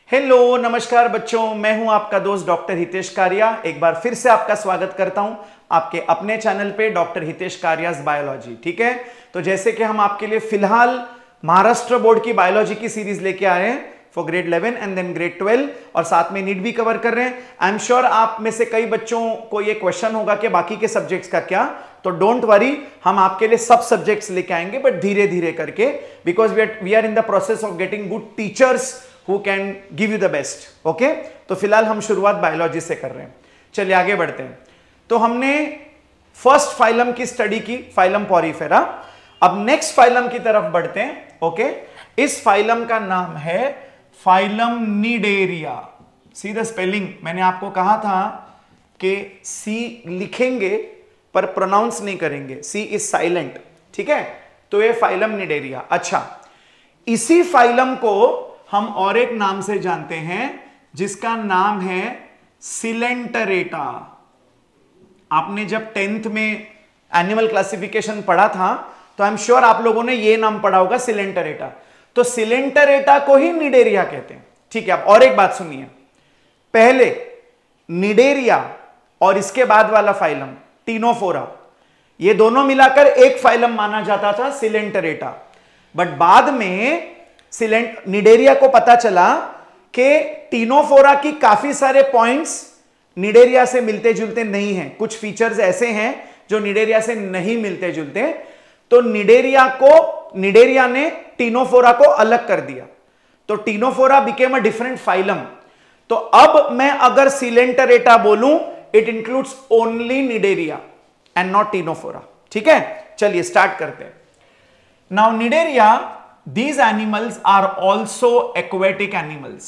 Hello नमस्कार बच्चों, मैं हूं आपका दोस्त डॉक्टर हितेश कारिया। एक बार फिर से आपका स्वागत करता हूं आपके अपने चैनल पे डॉक्टर हितेश कारियाज बायोलॉजी। ठीक है, तो जैसे कि हम आपके लिए फिलहाल महाराष्ट्र बोर्ड की बायोलॉजी की सीरीज लेके आए हैं for grade 11 and then grade 12 और साथ में नीट भी कवर कर रहे हैं। आई एम श्योर आप में से कई बच्चों को ये क्वेश्चन होगा कि बाकी के सब्जेक्ट्स का क्या, तो डोंट वरी, हम आपके लिए सब सब्जेक्ट्स लेके आएंगे बट धीरे धीरे करके, because we are in the process of getting good teachers who can give you the best. Okay, तो फिलहाल हम शुरुआत बायोलॉजी से कर रहे हैं। चलिए आगे बढ़ते हैं। तो हमने फर्स्ट फाइलम की स्टडी की, फाइलम पॉरीफेरा। अब नेक्स्ट फाइलम की तरफ बढ़ते हैं। ओके, इस फाइलम का नाम है phylum Cnidaria. See the spelling, मैंने आपको कहा था कि सी लिखेंगे पर प्रोनाउंस नहीं करेंगे, सी इज साइलेंट। ठीक है, तो ये फाइलम निडेरिया। अच्छा, इसी फाइलम को हम और एक नाम से जानते हैं जिसका नाम है सिलेंटरेटा। आपने जब 10th में एनिमल क्लासिफिकेशन पढ़ा था तो आई एम श्योर आप लोगों ने यह नाम पढ़ा होगा, सिलेंटरेटा। तो सिलेंटरेटा को ही निडेरिया कहते हैं। ठीक है, अब और एक बात सुनिए, पहले निडेरिया और इसके बाद वाला फाइलम टीनोफोरा, ये दोनों मिलाकर एक फाइलम माना जाता था सिलेंटरेटा। बट बाद में निडेरिया को पता चला कि टीनोफोरा की काफी सारे पॉइंट्स निडेरिया से मिलते जुलते नहीं हैं, कुछ फीचर्स ऐसे हैं जो निडेरिया से नहीं मिलते जुलते। तो निडेरिया ने टीनोफोरा को अलग कर दिया, तो Ctenophora became a different phylum. तो अब मैं अगर सिलेंटरेटा बोलूं, it includes only Cnidaria and not Ctenophora. ठीक है, चलिए स्टार्ट करते हैं। Now Cnidaria, these animals are also aquatic animals.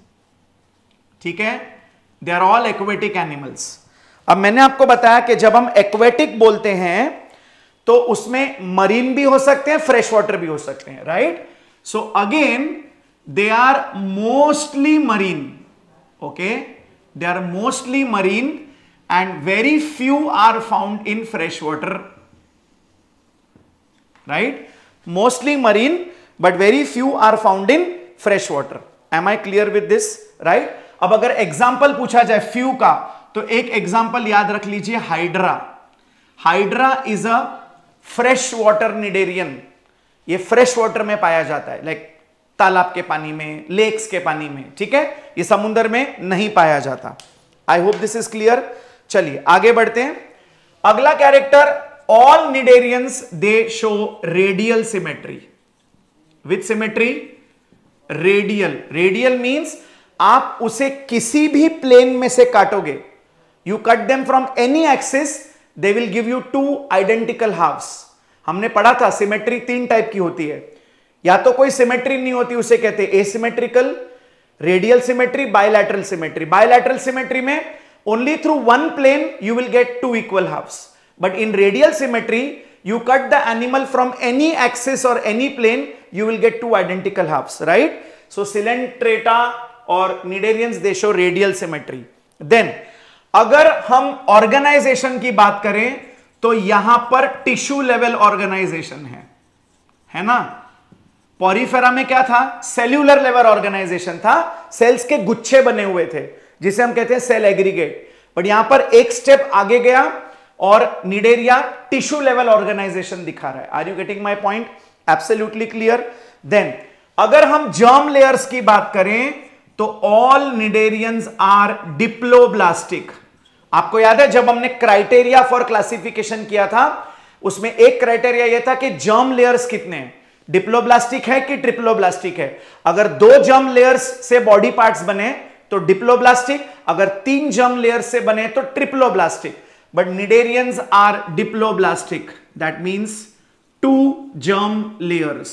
ठीक है, they are all aquatic animals. अब मैंने आपको बताया कि जब हम aquatic बोलते हैं तो उसमें मरीन भी हो सकते हैं, फ्रेश वाटर भी हो सकते हैं, right? So again they are mostly marine. Okay, they are mostly marine and very few are found in fresh water, right? Mostly marine but very few are found in fresh water. Am I clear with this? Right? अब अगर example पूछा जाए few का, तो एक example याद रख लीजिए, hydra. Hydra is a fresh water cnidarian. ये फ्रेश वाटर में पाया जाता है, लाइक तालाब के पानी में, लेक्स के पानी में। ठीक है, ये समुद्र में नहीं पाया जाता। I hope this is clear. चलिए आगे बढ़ते हैं। अगला character, all cnidarians they show radial symmetry. With symmetry, radial. Radial means आप उसे किसी भी प्लेन में से काटोगे, you cut them from any axis, they will give you two identical halves. हमने पढ़ा था सिमेट्री 3 टाइप की होती है, या तो कोई सिमेट्री नहीं होती, उसे कहते हैं asymmetrical, radial symmetry, bilateral symmetry. Bilateral symmetry में only through one plane you will get 2 equal halves, but in radial symmetry you cut the animal from any axis or any plane, you will get 2 identical halves, right? So Silentrata or Nidarians, they show radial symmetry. Then अगर हम organisation की बात करें तो यहां पर tissue level organisation है ना? पॉरीफेरा में क्या था? सेल्यूलर लेवल ऑर्गेनाइजेशन था, सेल्स के गुच्छे बने हुए थे जिसे हम कहते हैं सेल एग्रीगेट। बट यहां पर एक स्टेप आगे गया और निडेरिया टिश्यू लेवल ऑर्गेनाइजेशन दिखा रहा है। Are you getting my point? Absolutely clear. Then अगर हम जर्म लेयर्स की बात करें तो ऑल निडेरियंस आर डिप्लोब्लास्टिक। आपको याद है जब हमने क्राइटेरिया फॉर क्लासिफिकेशन किया था, उसमें एक क्राइटेरिया यह था कि जर्म लेयर्स कितने हैं, डिप्लोब्लास्टिक है कि ट्रिप्लोब्लास्टिक है। अगर 2 जर्म लेयर्स से बॉडी पार्ट्स बने तो डिप्लोब्लास्टिक, अगर 3 जर्म लेयर्स से बने तो triploblastic. But Nidarians are diploblastic. That means 2 germ layers.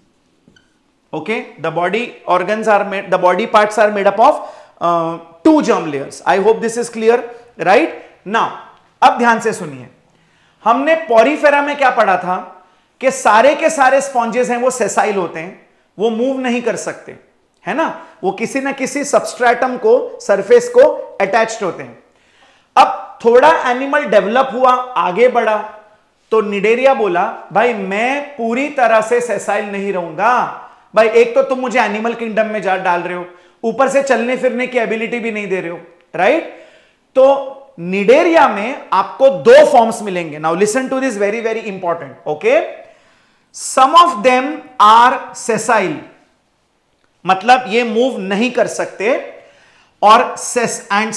Okay, the body parts are made up of 2 germ layers. I hope this is clear, right? Now, अब ध्यान से सुनिए, हमने पॉरीफेरा में क्या पढ़ा था कि सारे के सारे स्पॉन्जेस हैं वो सेसाइल होते हैं, वो मूव नहीं कर सकते, है ना? वो किसी ना किसी सबस्ट्रेटम को, सरफेस को अटैच्ड होते हैं। अब थोड़ा एनिमल डेवलप हुआ, आगे बढ़ा, तो निडेरिया बोला भाई मैं पूरी तरह से सेसाइल नहीं रहूंगा। भाई एक तो तुम मुझे एनिमल किंगडम में डाल रहे हो, ऊपर से चलने फिरने की एबिलिटी भी नहीं दे रहे हो, राइट? तो निडेरिया में आपको दो फॉर्म्स मिलेंगे. Now listen to this, very very important. Okay, some of them are sessile, मतलब ये मूव नहीं कर सकते, और and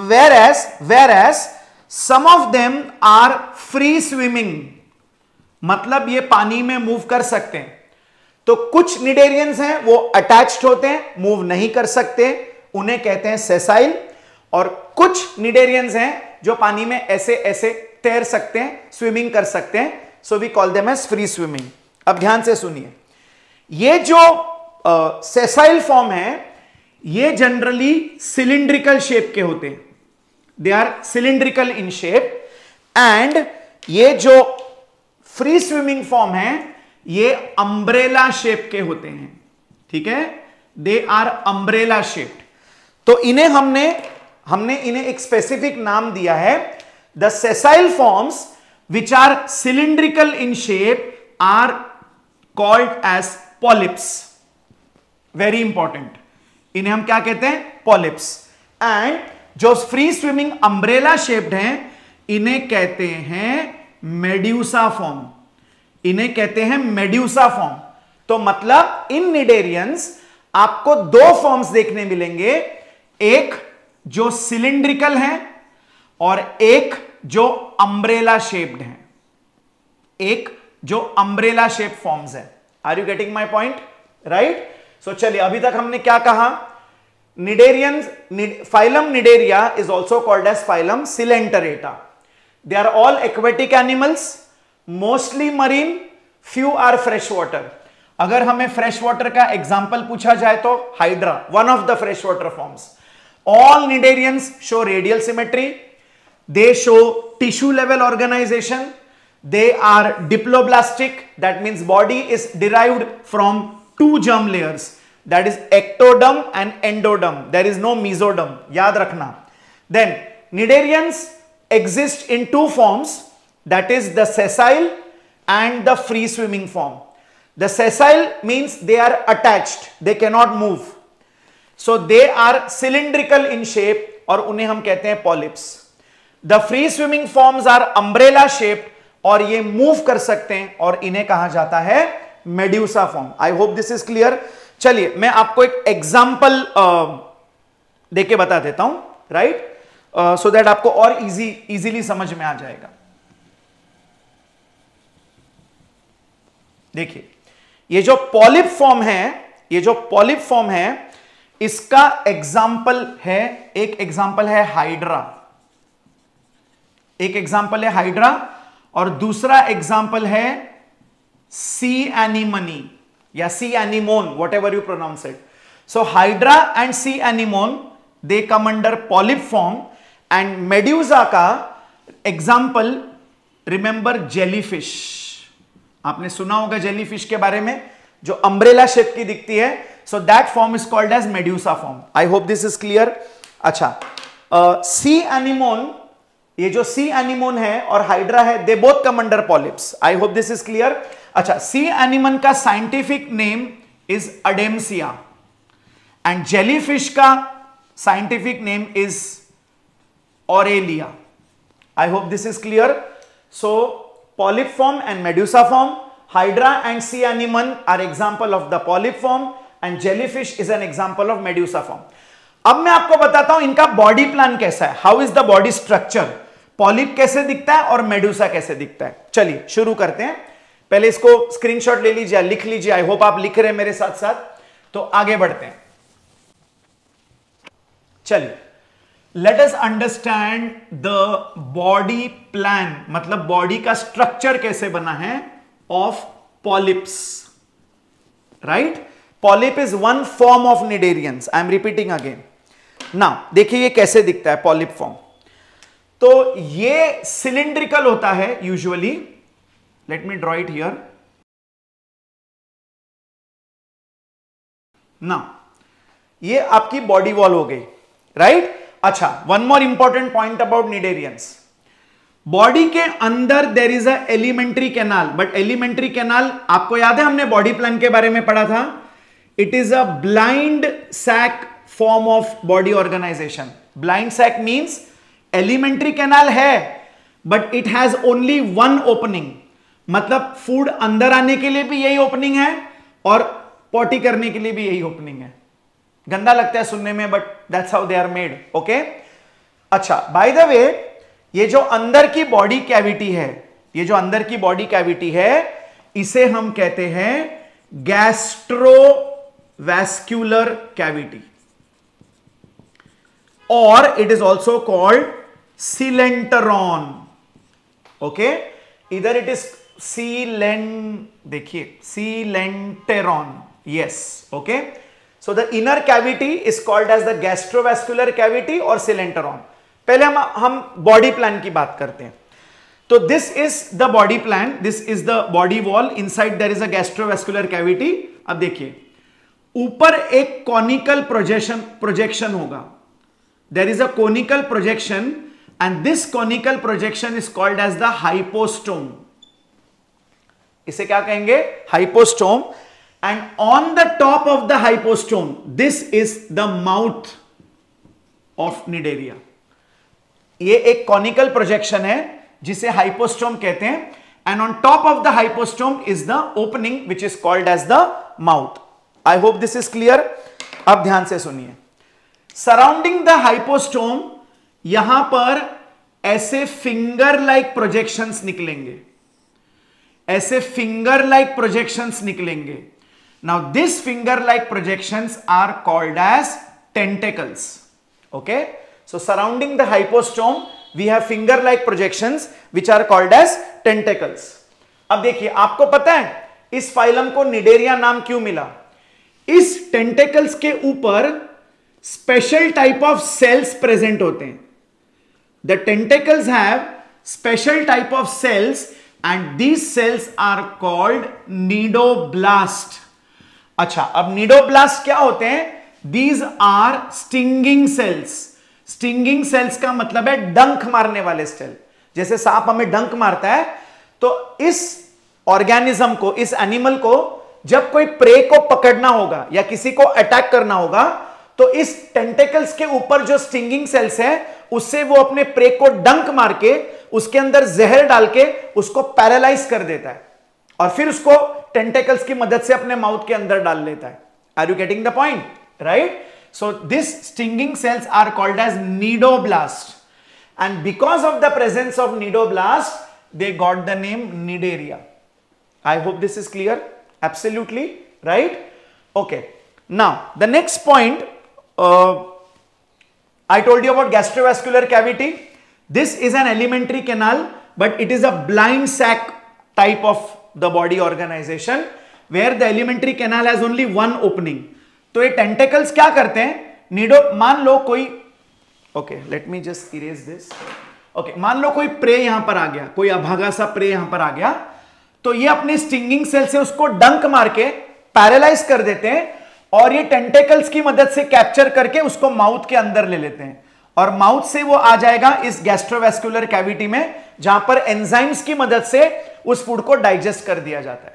whereas some of them are free swimming, मतलब ये पानी में मूव कर सकते हैं. तो कुछ निडेरियंस हैं वो अटैच्ड होते हैं, मूव नहीं कर सकते, उन्हें कहते हैं सेसाइल. और कुछ निडेरियंस हैं जो पानी में ऐसे ऐसे तैर सकते हैं, स्विमिंग कर सकते हैं. So we call them as free swimming. अब ध्यान से सुनिए, ये जो सेसाइल फॉर्म है ये जनरली सिलिंड्रिकल शेप के होते हैं. They are cylindrical in shape. And ये जो फ्री स्विमिंग फॉर्म है ये अम्ब्रेला शेप के होते हैं. ठीक है, दे आर अम्ब्रेला शेप्ड. तो इन्हें हमने इन्हें एक स्पेसिफिक नाम दिया है. The sessile forms which are cylindrical in shape are called as polyps. Very important, इन्हें हम क्या कहते हैं? पॉलिप्स. एंड जो फ्री स्विमिंग अम्ब्रेला शेप्ड हैं इन्हें कहते हैं मेड्यूसा फॉर्म. इन्हें कहते हैं मेड्यूसा फॉर्म. तो मतलब इन निडेरियंस आपको दो फॉर्म्स देखने मिलेंगे, एक जो सिलिंड्रिकल है और एक जो अम्ब्रेला शेप्ड है. एक जो अम्ब्रेला शेप फॉर्म्स है. Are you getting my point? Right. So चलिए, अभी तक हमने क्या कहा? Cnidarians, phylum Cnidaria is also called as phylum Coelenterata. They are all aquatic animals, mostly marine, few are fresh water. अगर हमें फ्रेश वाटर का एग्जाम्पल पूछा जाए तो Hydra, one of the fresh water forms. All Cnidarians show radial symmetry. They show tissue level organization. They are diploblastic. That means body is derived from two germ layers. That is ectoderm and endoderm. There is no mesoderm. याद रखना. Then Cnidarians exist in two forms. That is the sessile and the free swimming form. The sessile means they are attached. They cannot move. So they are cylindrical in shape और उन्हें हम कहते हैं polyps. The free swimming forms are umbrella shaped और ये move कर सकते हैं और इन्हें कहा जाता है medusa form. I hope this is clear. चलिए मैं आपको एक एग्जाम्पल देके बता देता हूं, राइट, सो दैट आपको और इजीली समझ में आ जाएगा. देखिए, ये जो पॉलिप फॉर्म है इसका एग्जाम्पल है, एक एग्जाम्पल है हाइड्रा, एक एग्जाम्पल है हाइड्रा और दूसरा एग्जाम्पल है सी एनीमनी या sea anemone, whatever you pronounce it. So Hydra and sea anemone they come under polyp form. And medusa का एग्जाम्पल रिमेंबर जेलीफिश. आपने सुना होगा जेलीफिश के बारे में, जो अम्ब्रेला शेप की दिखती है. So that form is called as medusa form. I hope this is clear. अच्छा, सी एनीमोन, ये जो सी एनीमोन है और हाइड्रा है, they both come under polyps. I hope this is clear. अच्छा, सी एनीमन का scientific name is Adamsia and jellyfish का scientific name is Aurelia. I hope this is clear. So polyp form and medusa form, hydra and sea anemone are example of the polyp form and jellyfish is an example of medusa form. अब मैं आपको बताता हूं इनका body plan कैसा है. How is the body structure. Polyp कैसे दिखता है और मेडुसा कैसे दिखता है. चलिए शुरू करते हैं. पहले इसको स्क्रीनशॉट ले लीजिए, लिख लीजिए. आई होप आप लिख रहे हैं मेरे साथ साथ. तो आगे बढ़ते हैं. चलिए, let us understand the body plan, मतलब बॉडी का स्ट्रक्चर कैसे बना है of polyps, right. Polyp is one form of cnidarians. I am repeating again. Now देखिए ये कैसे दिखता है पॉलिप फॉर्म. तो ये सिलिंड्रिकल होता है usually. Let me draw it here. Now ये आपकी बॉडी वॉल हो गई, राइट. अच्छा, one more important point about cnidarians. Body के अंदर there is a alimentary canal, but alimentary canal आपको याद है हमने बॉडी प्लान के बारे में पढ़ा था. It is a blind sac form of body organization. Blind sac means elementary canal है, but it has only one opening. मतलब फूड अंदर आने के लिए भी यही ओपनिंग है और पॉटी करने के लिए भी यही ओपनिंग है. गंदा लगता है सुनने में, but that's how they are made. Okay, अच्छा, बाय द वे, ये जो अंदर की बॉडी कैविटी है, ये जो अंदर की बॉडी कैविटी है, इसे हम कहते हैं गैस्ट्रोवैस्कुलर कैविटी, और it is also called coelenteron. Okay, इधर इट इज देखिए coelenteron. Yes, okay. So the inner cavity is called as the gastrovascular cavity और सीलेंटरॉन. पहले हम बॉडी प्लान की बात करते हैं. तो this is the body plan, this is the body wall, inside there is a gastrovascular cavity. अब देखिए, ऊपर एक कॉनिकल प्रोजेक्शन होगा. There is a conical projection and this conical projection is called as the hypostome. इसे क्या कहेंगे? Hypostome. And on the top of the hypostome, this is the mouth of Cnidaria. ये एक कॉनिकल प्रोजेक्शन है जिसे hypostome कहते हैं, and on top of the hypostome is the opening which is called as the mouth. I hope this is clear. अब ध्यान से सुनिए. सराउंडिंग द हाइपोस्टोम यहां पर ऐसे फिंगर लाइक प्रोजेक्शंस निकलेंगे, ऐसे फिंगर लाइक प्रोजेक्शंस निकलेंगे. Now this finger like projections are called as tentacles. Okay, so surrounding the hypostome we have finger like projections which are called as tentacles. अब देखिए, आपको पता है इस फाइलम को निडेरिया नाम क्यों मिला? इस टेंटेकल्स के ऊपर special type of cells present होते हैं. The tentacles have special type of cells and these cells are called cnidoblast. अच्छा, अब नीडोब्लास्ट क्या होते हैं? These are stinging cells. Stinging cells का मतलब है डंक मारने वाले सेल. जैसे सांप हमें डंक मारता है, तो इस ऑर्गेनिज्म को, इस एनिमल को जब कोई प्रे को पकड़ना होगा या किसी को अटैक करना होगा, तो इस टेंटेकल्स के ऊपर जो स्टिंगिंग सेल्स है, उससे वो अपने प्रे को डंक मार के उसके अंदर जहर डाल के उसको पैरालाइज कर देता है, और फिर उसको टेंटेकल्स की मदद से अपने माउथ के अंदर डाल लेता है. Are you getting the point? Right. So these stinging cells are called as nidoblast, and because of the presence of nidoblast, they got the name nidaria. I hope this is clear. Absolutely right. Okay. Now the next point, I told you about gastrovascular cavity. This is an alimentary canal, but it is a blind sac type of the body organization where the alimentary canal has only one opening. तो ये tentacles क्या करते हैं? मान लो कोई, okay, let me just erase this. Okay, मान लो कोई प्रे यहां पर आ गया, कोई अभागा सा प्रे यहां पर आ गया, तो ये अपनी स्टिंगिंग सेल से उसको डंक मार के पैरालाइज कर देते हैं, और ये टेंटेकल्स की मदद से कैप्चर करके उसको माउथ के अंदर ले लेते हैं, और माउथ से वो आ जाएगा इस गैस्ट्रोवैस्कुलर कैविटी में, जहां पर एंजाइम्स की मदद से उस फूड को डाइजेस्ट कर दिया जाता है.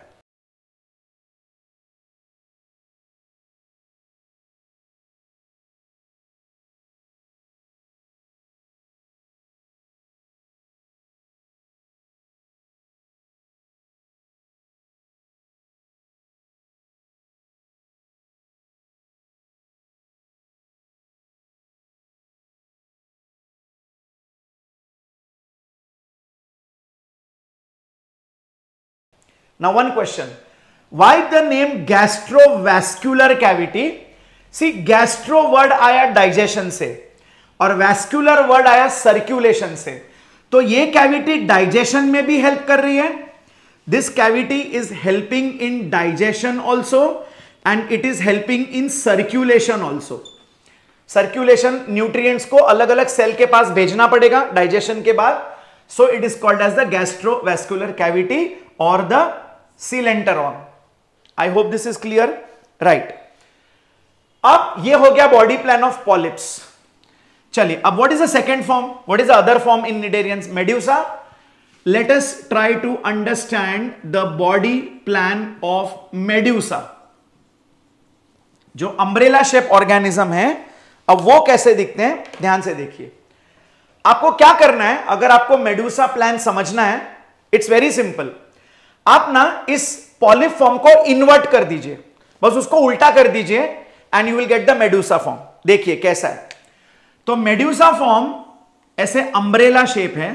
Now one question, why the name gastrovascular cavity? See, gastro word आया digestion से और vascular word आया circulation से, तो ये कैविटी डाइजेशन में भी हेल्प कर रही है. This cavity is helping in digestion also and it is helping in circulation also. Circulation, nutrients को अलग अलग सेल के पास भेजना पड़ेगा डाइजेशन के बाद, so it is called as the gastrovascular cavity और the coelenteron. I hope this is clear. Right. अब ये हो गया बॉडी प्लान ऑफ पॉलिप्स. चलिए, अब what is the second form, what is the other form in cnidarians? Medusa. Let us try to understand the body plan of medusa. जो umbrella shape organism है, अब वो कैसे दिखते हैं ध्यान से देखिए। आपको क्या करना है, अगर आपको मेडूसा प्लान समझना है, इट्स वेरी सिंपल। आप ना इस पॉलिप फॉर्म को इन्वर्ट कर दीजिए, बस उसको उल्टा कर दीजिए and you will get the medusa form. देखिए कैसा है। तो मेडूसा फॉर्म ऐसे अम्ब्रेला शेप है,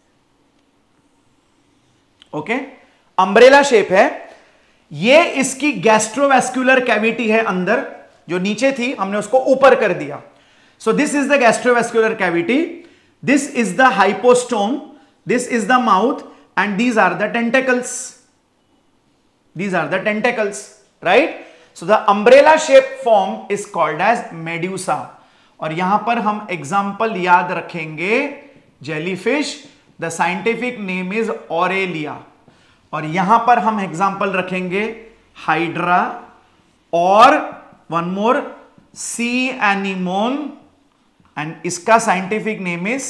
ओके, अम्ब्रेला शेप है। ये इसकी गैस्ट्रोवैस्कुलर कैविटी है अंदर, जो नीचे थी हमने उसको ऊपर कर दिया। So this is the gastrovascular cavity, this is the hypostome, this is the mouth and these are the tentacles, these are the tentacles, right. So the umbrella shape form is called as medusa. और यहां पर हम example याद रखेंगे, jellyfish, the scientific name is Aurelia. और यहां पर हम एग्जाम्पल रखेंगे हाइड्रा, और one more sea anemone, and इसका scientific name is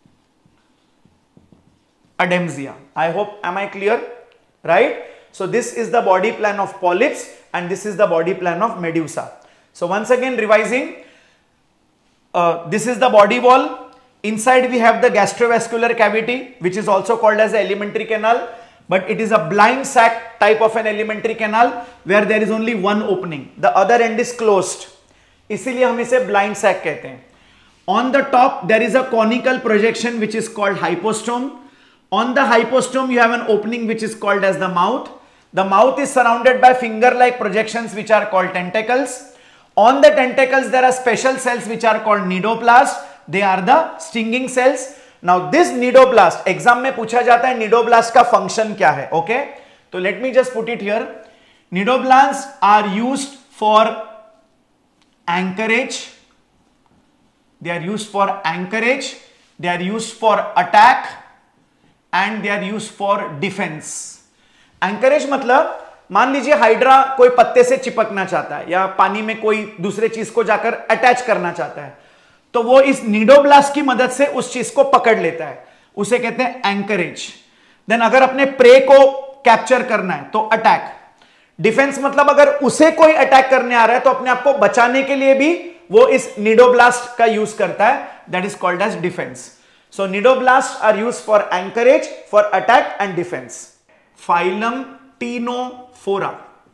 Adamsia. I hope, M I clear, right. So this is the body plan of polyps and this is the body plan of medusa. So once again revising, this is the body wall. Inside we have the gastrovascular cavity, which is also called as the alimentary canal, but it is a blind sac type of an alimentary canal where there is only one opening. The other end is closed. इसीलिए हम इसे blind sac कहते हैं. On the top there is a conical projection which is called hypostome. On the hypostome you have an opening which is called as the mouth. The mouth is surrounded by finger-like projections which are called tentacles. On the tentacles there are special cells which are called nidoblast. They are the stinging cells. Now this nidoblast, exam में पूछा जाता है nidoblast का function क्या है, okay? तो let me just put it here. Nidoblasts are used for anchorage. They are used for anchorage. They are used for attack. And they are used for defense. Anchorage मतलब मान लीजिए hydra कोई पत्ते से चिपकना चाहता है या पानी में कोई दूसरे चीज को जाकर अटैच करना चाहता है, तो वो इस निडोब्लास्ट की मदद से उस चीज को पकड़ लेता है, उसे कहते हैं एंकरेज। देन अगर अपने प्रे को कैप्चर करना है तो अटैक। डिफेंस मतलब अगर उसे कोई अटैक करने आ रहा है तो अपने आप को बचाने के लिए भी वो इस निडोब्लास्ट का यूज करता है, that is called as defense. So cnidoblast are used for anchorage, for attack and defense. Phylum Ctenophora.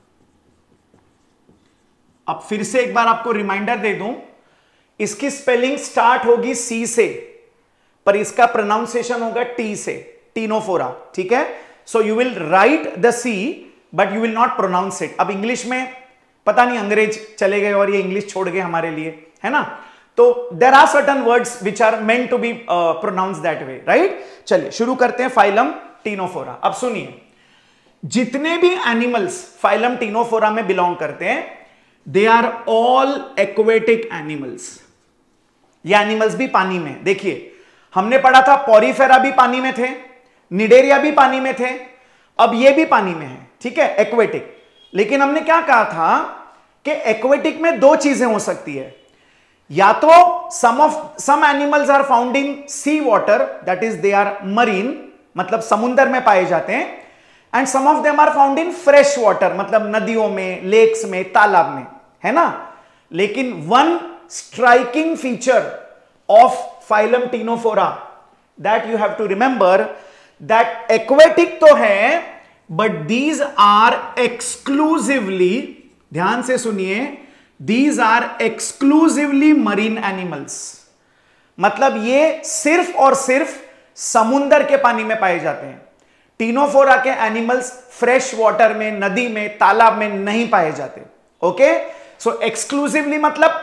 अब फिर से एक बार आपको रिमाइंडर दे दूं, इसकी स्पेलिंग स्टार्ट होगी सी से, पर इसका प्रोनाउंसिएशन होगा टी से, टीनोफोरा, ठीक है। So you will write the C but you will not pronounce it. अब इंग्लिश में पता नहीं अंग्रेज चले गए और ये इंग्लिश छोड़ गए हमारे लिए, है ना। तो there are certain words which are meant to be pronounce that way, right. चलिए शुरू करते हैं फाइलम टीनोफोरा। अब सुनिए, जितने भी एनिमल्स फाइलम टीनोफोरा में बिलोंग करते हैं, they are all aquatic animals. ये एनिमल्स भी पानी में, देखिए हमने पढ़ा था पॉरीफेरा भी पानी में थे, निडेरिया भी पानी में थे, अब ये भी पानी में है, ठीक है, एक्वेटिक। लेकिन हमने क्या कहा था कि एक्वेटिक में दो चीजें हो सकती है, या तो some animals are found in sea water, that is they are marine, मतलब समुद्र में पाए जाते हैं, and some of them are found in fresh water, मतलब नदियों में, लेक्स में, तालाब में, है ना। लेकिन one striking feature of phylum Ctenophora that you have to remember, that aquatic तो है बट दीज आर एक्सक्लूसिवली, ध्यान से सुनिए, these are exclusively marine animals. मतलब ये सिर्फ और सिर्फ समुद्र के पानी में पाए जाते हैं। टीनोफोरा के एनिमल्स फ्रेश वाटर में, नदी में, तालाब में नहीं पाए जाते, ओके। सो एक्सक्लूसिवली मतलब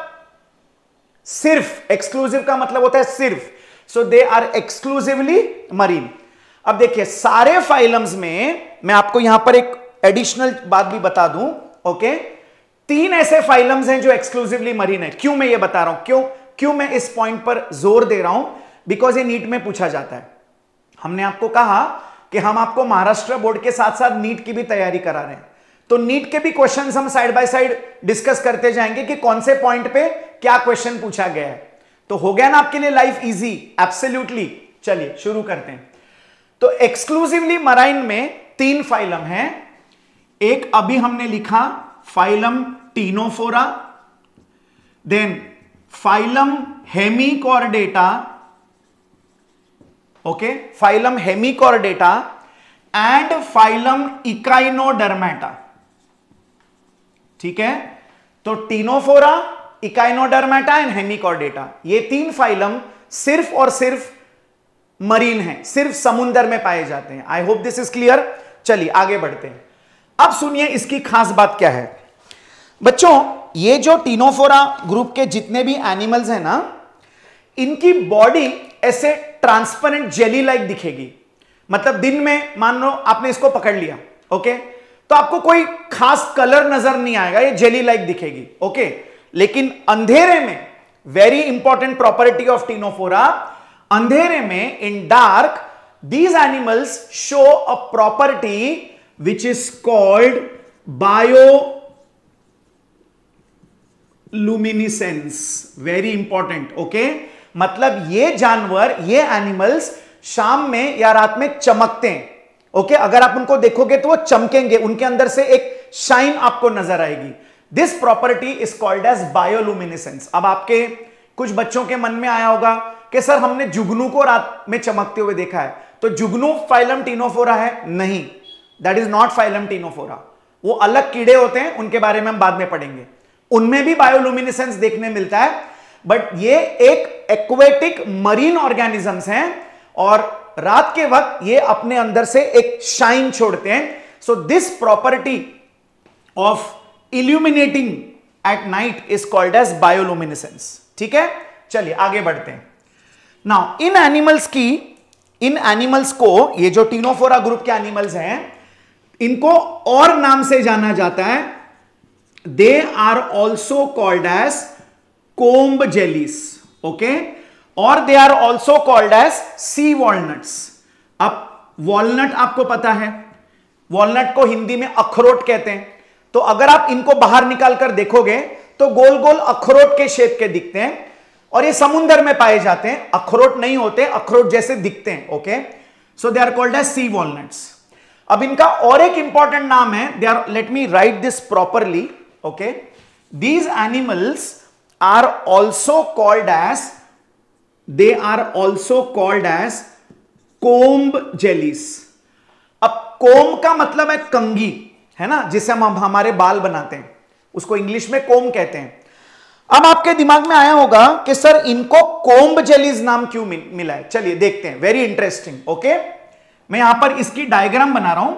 सिर्फ, एक्सक्लूसिव का मतलब होता है सिर्फ, so they are exclusively marine. अब देखिए सारे फाइलम्स में मैं आपको यहां पर एक एडिशनल बात भी बता दूं, ओके। तीन ऐसे फाइलम्स हैं जो एक्सक्लूसिवली मरीन है। क्यों मैं ये बता रहा हूं, क्यों मैं इस पॉइंट पर जोर दे रहा हूं, बिकॉज ये नीट में पूछा जाता है। हमने आपको कहा कि हम आपको महाराष्ट्र बोर्ड के साथ साथ नीट की भी तैयारी करा रहे हैं, तो नीट के भी क्वेश्चंस हम साइड बाय साइड डिस्कस करते जाएंगे कि कौन से पॉइंट पे क्या क्वेश्चन पूछा गया है। तो हो गया ना आपके लिए लाइफ इजी, एब्सोल्युटली। चलिए शुरू करते हैं। तो एक्सक्लूसिवली मराइन में तीन फाइलम हैं। एक अभी हमने लिखा phylum Ctenophora, then phylum Hemichordata, okay, phylum Hemichordata and phylum Echinodermata. ठीक है, तो टीनोफोरा, इकाइनोडर्मेटा एंड हेमिकॉर्डेटा, ये 3 फाइलम सिर्फ और सिर्फ मरीन हैं, सिर्फ समुद्र में पाए जाते हैं। I hope this is clear. चलिए आगे बढ़ते हैं। अब सुनिए इसकी खास बात क्या है बच्चों। ये जो टीनोफोरा ग्रुप के जितने भी एनिमल्स हैं ना, इनकी बॉडी ऐसे ट्रांसपेरेंट जेली लाइक दिखेगी। मतलब दिन में मान लो आपने इसको पकड़ लिया, ओके, तो आपको कोई खास कलर नजर नहीं आएगा, ये जेली लाइक दिखेगी, ओके। लेकिन अंधेरे में, very important property of Ctenophora, अंधेरे में, in dark, these animals show a property which is called bioluminescence. Very important, okay? मतलब ये जानवर, ये एनिमल्स शाम में या रात में चमकते हैं, ओके? अगर आप उनको देखोगे तो वो चमकेंगे, उनके अंदर से एक शाइन आपको नजर आएगी। This property is called as bioluminescence. अब आपके कुछ बच्चों के मन में आया होगा कि सर हमने जुगनू को रात में चमकते हुए देखा है, तो जुगनू फाइलम टीनोफोरा है? नहीं, that is not phylum Ctenophora. वो अलग कीड़े होते हैं, उनके बारे में हम बाद में पढ़ेंगे। उनमें भी बायोलुमिनेसेंस देखने मिलता है, बट ये एक एक्वेटिक मरीन ऑर्गेनिजम्स हैं और रात के वक्त ये अपने अंदर से एक शाइन छोड़ते हैं। So this property of illuminating at night is called as bioluminescence. ठीक है, चलिए आगे बढ़ते हैं। नाउ इन एनिमल्स को, ये जो टीनोफोरा ग्रुप के एनिमल्स हैं, इनको और नाम से जाना जाता है। They are also called as comb jellies, okay, और they are also called as sea walnuts. अब वॉलनट आपको पता है, वॉलनट को हिंदी में अखरोट कहते हैं। तो अगर आप इनको बाहर निकालकर देखोगे तो गोल गोल अखरोट के शेप के दिखते हैं, और ये समुद्र में पाए जाते हैं। अखरोट नहीं होते, अखरोट जैसे दिखते हैं, okay. So they are called as sea walnuts. अब इनका और एक इंपॉर्टेंट नाम है, they are, let me write this properly, okay. These animals are also called as, they are also called as comb jellies. अब कोम्ब का मतलब है कंघी, है ना, जिसे हम हमारे बाल बनाते हैं, उसको इंग्लिश में कोम्ब कहते हैं। अब आपके दिमाग में आया होगा कि सर इनको कोम्ब जेलीज नाम क्यों मिला है। चलिए देखते हैं, वेरी इंटरेस्टिंग, ओके। मैं यहां पर इसकी डायग्राम बना रहा हूं।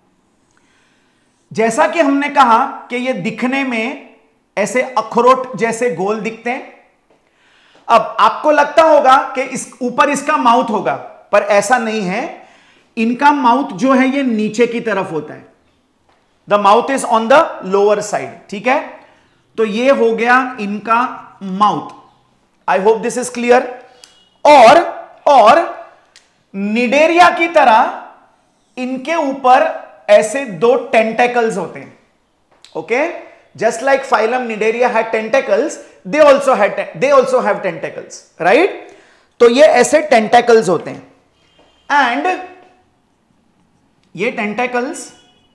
जैसा कि हमने कहा कि ये दिखने में ऐसे अखरोट जैसे गोल दिखते हैं। अब आपको लगता होगा कि इस ऊपर इसका माउथ होगा, पर ऐसा नहीं है। इनका माउथ जो है ये नीचे की तरफ होता है। The mouth is on the lower side, ठीक है। तो ये हो गया इनका mouth. I hope this is clear. और निडेरिया की तरह इनके ऊपर ऐसे 2 टेंटेकल्स होते हैं, okay. Just like phylum Cnidaria had tentacles, they also have tentacles, right. तो ये ऐसे टेंटेकल्स होते हैं एंड ये टेंटेकल्स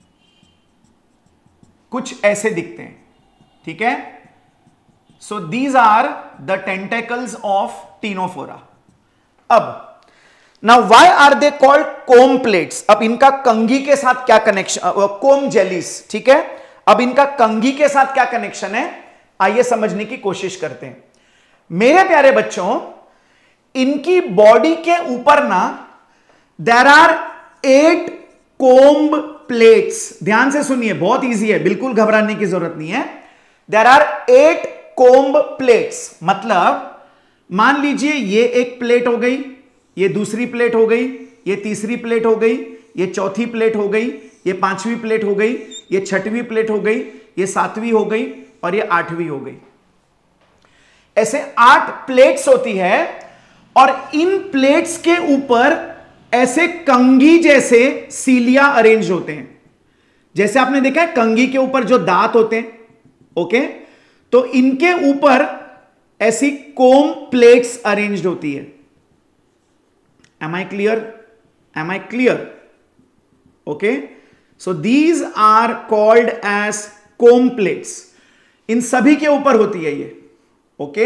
कुछ ऐसे दिखते हैं, ठीक है। So these are the tentacles of Ctenophora. अब now why are they called comb plates. अब इनका कंघी के साथ क्या कनेक्शन, कोम्ब जेलीज, ठीक है। अब इनका कंघी के साथ क्या कनेक्शन है, आइए समझने की कोशिश करते हैं। मेरे प्यारे बच्चों, इनकी बॉडी के ऊपर ना देयर आर 8 कोम्ब प्लेट्स। ध्यान से सुनिए, बहुत इजी है, बिल्कुल घबराने की जरूरत नहीं है। There are 8 comb plates. मतलब मान लीजिए ये एक प्लेट हो गई, ये दूसरी प्लेट हो गई, ये तीसरी प्लेट हो गई, ये चौथी प्लेट हो गई, ये 5वीं प्लेट हो गई, ये 6वीं प्लेट हो गई, ये 7वीं हो गई और ये 8वीं हो गई। ऐसे 8 प्लेट्स होती है और इन प्लेट्स के ऊपर ऐसे कंघी जैसे सीलिया अरेंज होते हैं। जैसे आपने देखा है कंघी के ऊपर जो दांत होते हैं, ओके, तो इनके ऊपर ऐसी कोम्ब प्लेट्स अरेंज्ड होती है। Am I clear? Okay, so these are called as comb plates. इन सभी के ऊपर होती है ये, okay,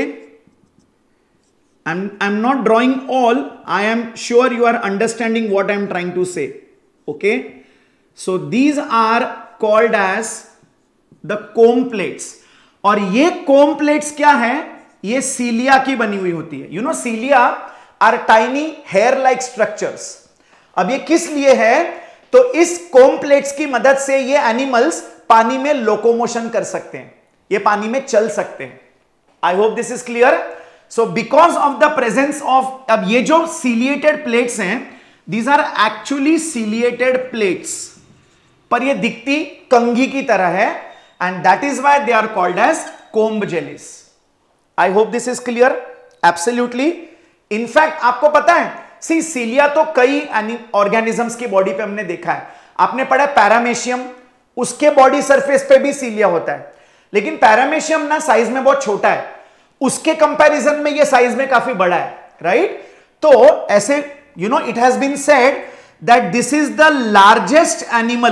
I'm not drawing all. I am sure you are understanding what I am trying to say. Okay, so these are called as the comb plates. और ये comb plates क्या है? ये सीलिया की बनी हुई होती है. You know cilia are tiny hair-like structures. अब ये किस लिए है? तो इस comb plates की मदद से ये animals पानी में locomotion कर सकते हैं. ये पानी में चल सकते हैं. I hope this is clear. So because of the presence of, अब ये जो ciliated plates हैं, these are actually ciliated plates, पर ये दिखती कंघी की तरह है, and that is why they are called as comb jellies. I hope this is clear. Absolutely. In fact, आपको पता है, see cilia तो कई organisms की बॉडी पे हमने देखा है. आपने पढ़ा पैरामेशियम, उसके बॉडी सरफेस पे भी cilia होता है, लेकिन पैरामेशियम ना साइज में बहुत छोटा है, उसके कंपैरिजन में ये साइज में काफी बड़ा है, राइट? तो ऐसे you know it has been said that this is the largest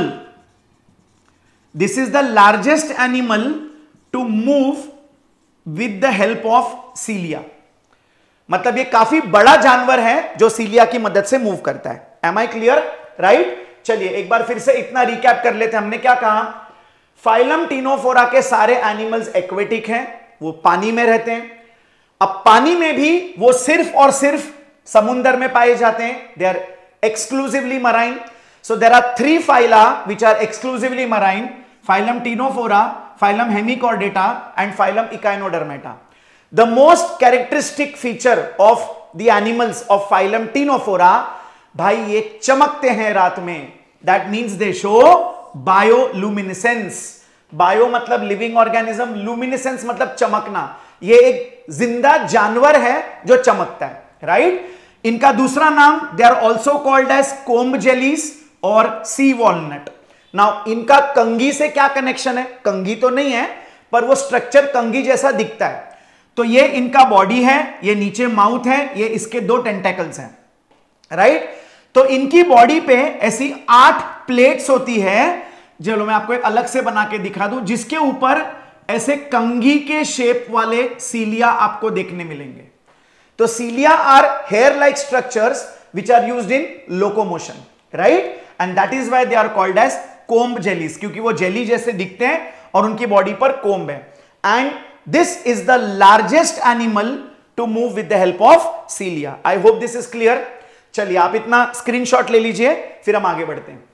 animal to move with the help of cilia. मतलब ये काफी बड़ा जानवर है जो सीलिया की मदद से मूव करता है. Am I clear? राइट. चलिए एक बार फिर से इतना रिकैप कर लेते हैं. हमने क्या कहा? फाइलम टीनोफोरा के सारे एनिमल्स एक्वेटिक हैं, वो पानी में रहते हैं. अब पानी में भी वो सिर्फ और सिर्फ समुद्र में पाए जाते हैं. They are exclusively marine. So there are 3 phyla which are exclusively marine: phylum Ctenophora, phylum Hemichordata and phylum Echinodermata. The most characteristic feature of the animals of phylum Ctenophora, भाई ये चमकते हैं रात में. That means they show bioluminescence. Bio मतलब living organism, luminescence मतलब चमकना. ये एक जिंदा जानवर है जो चमकता है, राइट? इनका दूसरा नाम, they are also called as comb jellies और सी वॉलनट. नाउ इनका कंघी से क्या कनेक्शन है? कंघी तो नहीं है, पर वो स्ट्रक्चर कंघी जैसा दिखता है. तो ये इनका बॉडी है, ये नीचे माउथ है, ये इसके 2 टेंटेकल्स हैं, राइट? तो इनकी बॉडी पे ऐसी 8 प्लेट्स होती है. चलो मैं आपको एक अलग से बना के दिखा दूं, जिसके ऊपर ऐसे कंघी के शेप वाले सीलिया आपको देखने मिलेंगे. तो cilia are hair like structures which are used in locomotion, right? And that is why they are called as comb jellies, क्योंकि वो जेली जैसे दिखते हैं और उनकी बॉडी पर कोम्ब है. And this is the largest animal to move with the help of cilia. I hope this is clear. चलिए आप इतना स्क्रीनशॉट ले लीजिए, फिर हम आगे बढ़ते हैं.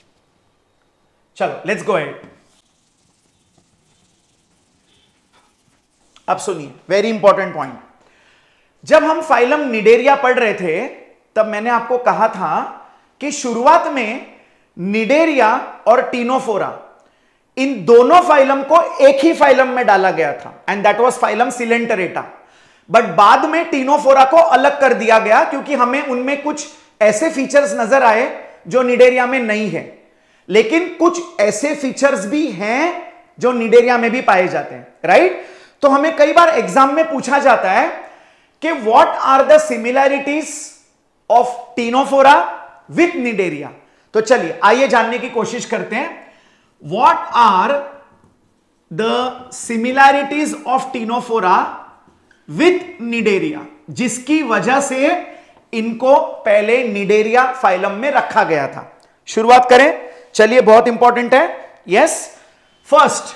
चलो लेट्स गो अहेड. अब सुनिए, वेरी इंपॉर्टेंट पॉइंट. जब हम फाइलम निडेरिया पढ़ रहे थे तब मैंने आपको कहा था कि शुरुआत में निडेरिया और टीनोफोरा, इन दोनों फाइलम को एक ही फाइलम में डाला गया था, and that was phylum Coelenterata. But बाद में टीनोफोरा को अलग कर दिया गया क्योंकि हमें उनमें कुछ ऐसे फीचर्स नजर आए जो निडेरिया में नहीं है. लेकिन कुछ ऐसे फीचर्स भी हैं जो निडेरिया में भी पाए जाते हैं, राइट? तो हमें कई बार एग्जाम में पूछा जाता है कि what are the similarities of Ctenophora with Cnidaria. तो चलिए आइए जानने की कोशिश करते हैं. What are the similarities of Ctenophora with Cnidaria, जिसकी वजह से इनको पहले निडेरिया फाइलम में रखा गया था. शुरुआत करें. चलिए बहुत इंपॉर्टेंट है. यस, फर्स्ट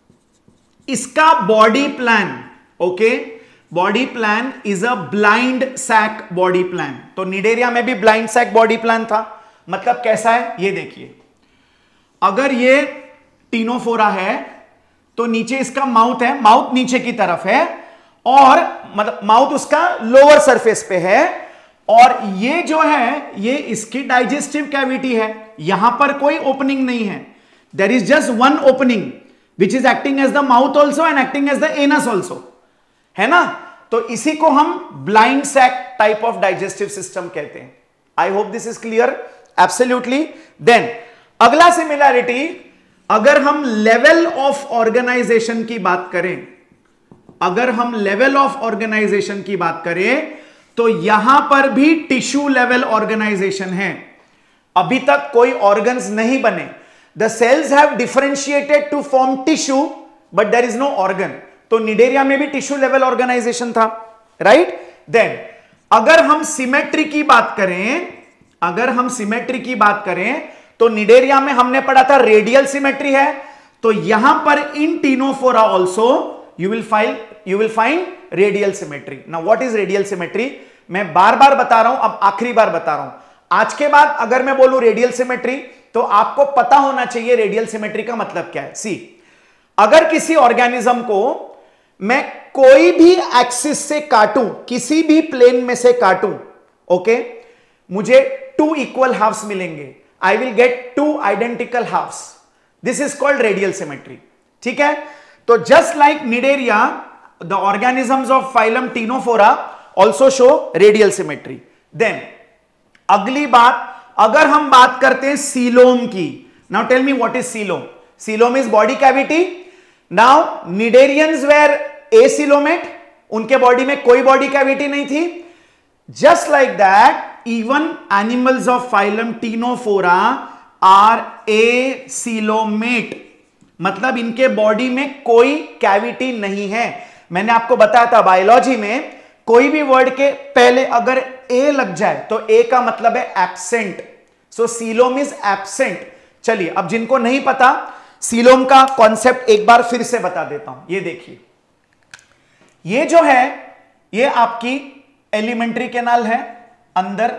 इसका body plan. Okay, body plan is a blind sac body plan. तो निडेरिया में भी ब्लाइंड सैक बॉडी प्लान था. मतलब कैसा है ये देखिए. अगर ये टीनोफोरा है तो नीचे इसका माउथ है, माउथ नीचे की तरफ है, और मतलब माउथ उसका लोअर सरफेस पे है, और ये जो है ये इसकी डाइजेस्टिव कैविटी है. यहां पर कोई ओपनिंग नहीं है. There is just one opening which is acting as the mouth also and acting as the anus also, है ना? तो इसी को हम blind sac type of digestive system कहते हैं. I hope this is clear. Absolutely. Then अगला similarity, अगर हम लेवल ऑफ ऑर्गेनाइजेशन की बात करें, अगर हम लेवल ऑफ ऑर्गेनाइजेशन की बात करें तो यहां पर भी टिश्यू लेवल ऑर्गेनाइजेशन है. अभी तक कोई ऑर्गन्स नहीं बने. The cells have differentiated to form tissue but there is no organ. तो निडेरिया में भी टिश्यू लेवल ऑर्गेनाइजेशन था, राइट। देन अगर हम सिमेट्री की बात करें, तो निडेरिया में हमने पढ़ा था रेडियल सिमेट्री है, तो यहां पर in Ctenophora also you will find radial symmetry. Now what is radial symmetry? मैं बार बार बता रहा हूं, अब आखिरी बार बता रहा हूं। आज के बाद अगर मैं बोलूं रेडियल सिमेट्री, तो आपको पता होना चाहिए रेडियल सिमेट्री का मतलब क्या है। सी, अगर किसी ऑर्गेनिज्म को मैं कोई भी एक्सिस से काटूं, किसी भी प्लेन में से काटूं, ओके, मुझे 2 इक्वल हाफ्स मिलेंगे। I will get 2 identical halves. This is called radial symmetry, ठीक है। तो just like Cnidaria, the organisms of phylum Ctenophora also show radial symmetry. Then अगली बात, अगर हम बात करते हैं सीलोम की, now tell me what is coelom. Coelom is body cavity. Now cnidarians were acoelomate, उनके बॉडी में कोई बॉडी कैविटी नहीं थी। Just like that even animals of phylum Ctenophora are acoelomate, मतलब इनके बॉडी में कोई कैविटी नहीं है। मैंने आपको बताया था बायोलॉजी में कोई भी वर्ड के पहले अगर ए लग जाए तो ए का मतलब है absent, so coelom is absent. चलिए, अब जिनको नहीं पता सीलोम का कॉन्सेप्ट एक बार फिर से बता देता हूं। ये देखिए, ये जो है ये आपकी एलिमेंट्री कैनाल है अंदर,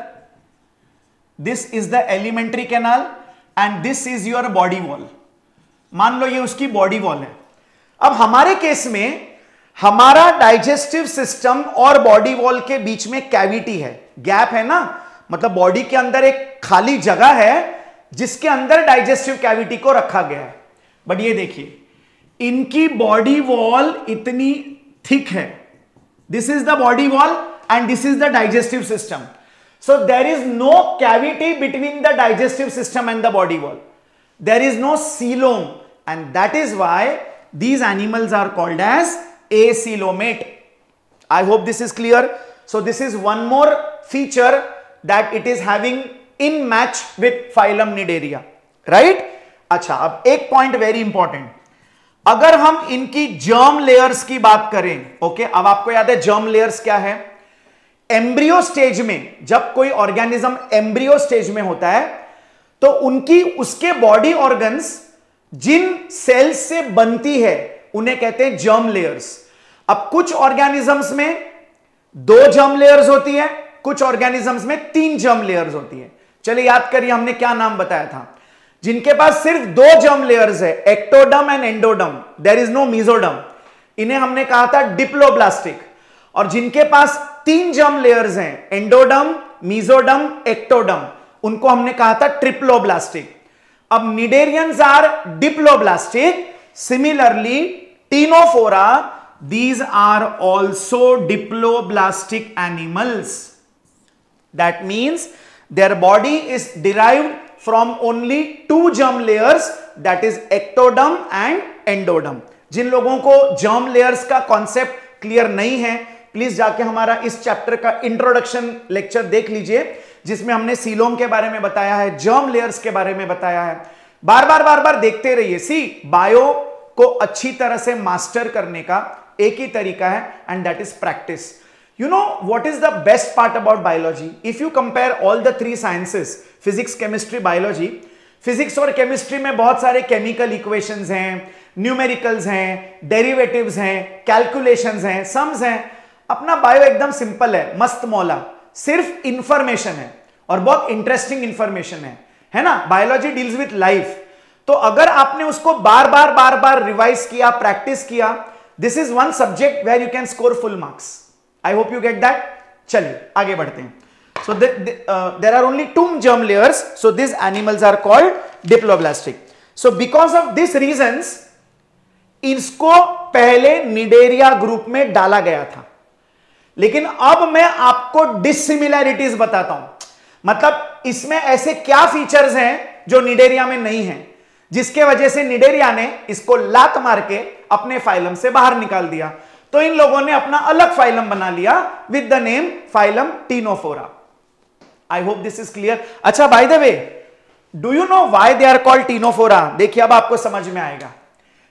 this is the alimentary canal and this is your body wall. मान लो ये उसकी बॉडी वॉल है। अब हमारे केस में हमारा डाइजेस्टिव सिस्टम और बॉडी वॉल के बीच में कैविटी है, गैप है ना, मतलब बॉडी के अंदर एक खाली जगह है जिसके अंदर डाइजेस्टिव कैविटी को रखा गया है। बट ये देखिए, इनकी बॉडी वॉल इतनी थिक है, this is the body wall and this is the digestive system, so there is no cavity between the digestive system and the body wall, there is no coelom, and that is why these animals are called as acoelomate. I hope this is clear. So this is one more feature that it is having in match with phylum Nidaria, right? अच्छा, अब एक point very important, अगर हम इनकी germ layers की बात करें, okay, अब आपको याद है जर्म लेयर्स क्या है? एम्ब्रियो स्टेज में, जब कोई ऑर्गेनिज्म एम्ब्रियो स्टेज में होता है तो उनकी उसके बॉडी ऑर्गन्स जिन सेल्स से बनती है उन्हें कहते हैं जर्म लेयर्स। अब कुछ ऑर्गेनिजम्स में 2 जर्म लेयर्स होती है, कुछ ऑर्गेनिजम्स में 3 जर्म लेयर्स होती है। चलिए याद करिए हमने क्या नाम बताया था। जिनके पास सिर्फ 2 जर्म लेयर्स है, ectoderm and endoderm, there is no mesoderm, इन्हें हमने कहा था डिप्लोब्लास्टिक। और जिनके पास 3 जर्म लेयर्स हैं, एंडोडर्म, मेसोडर्म, एक्टोडर्म, उनको हमने कहा था ट्रिप्लोब्लास्टिक। अब cnidarians are diploblastic, similarly Ctenophora, these are also diploblastic animals. That means their body is derived from only 2 germ layers, that is ectoderm and endoderm. जिन लोगों को germ layers का concept clear नहीं है, प्लीज जाके हमारा इस चैप्टर का इंट्रोडक्शन लेक्चर देख लीजिए, जिसमें हमने सीलोम के बारे में बताया है, जर्म लेयर्स के बारे में बताया है। बार बार देखते रहिए। सी, बायो को अच्छी तरह से मास्टर करने का एक ही तरीका है and that is practice. You know what is the best part about biology? If you compare all the 3 sciences, physics, chemistry, biology, physics और केमिस्ट्री में बहुत सारे केमिकल इक्वेशंस हैं, न्यूमेरिकल्स हैं, डेरिवेटिव्स हैं, कैलकुलेशंस हैं, सम्स हैं। अपना बायो एकदम सिंपल है, मस्त मौला, सिर्फ इंफॉर्मेशन है और बहुत इंटरेस्टिंग इंफॉर्मेशन है ना। बायोलॉजी डील्स विथ लाइफ, तो अगर आपने उसको बार बार रिवाइज किया, प्रैक्टिस किया, this is one subject where you can score full marks. I hope you get that. चलिए आगे बढ़ते हैं। So there are only 2 germ layers, so these animals are called diploblastic. So because of this reasons, इसको पहले Cnidaria group में डाला गया था। लेकिन अब मैं आपको डिसिमिलैरिटीज बताता हूं, मतलब इसमें ऐसे क्या फीचर्स हैं जो निडेरिया में नहीं है, जिसके वजह से निडेरिया ने इसको लात मार के अपने फाइलम से बाहर निकाल दिया। तो इन लोगों ने अपना अलग फाइलम बना लिया with the name phylum Ctenophora. I hope this is clear. अच्छा, by the way, do you know why they are called Ctenophora? देखिए अब आपको समझ में आएगा।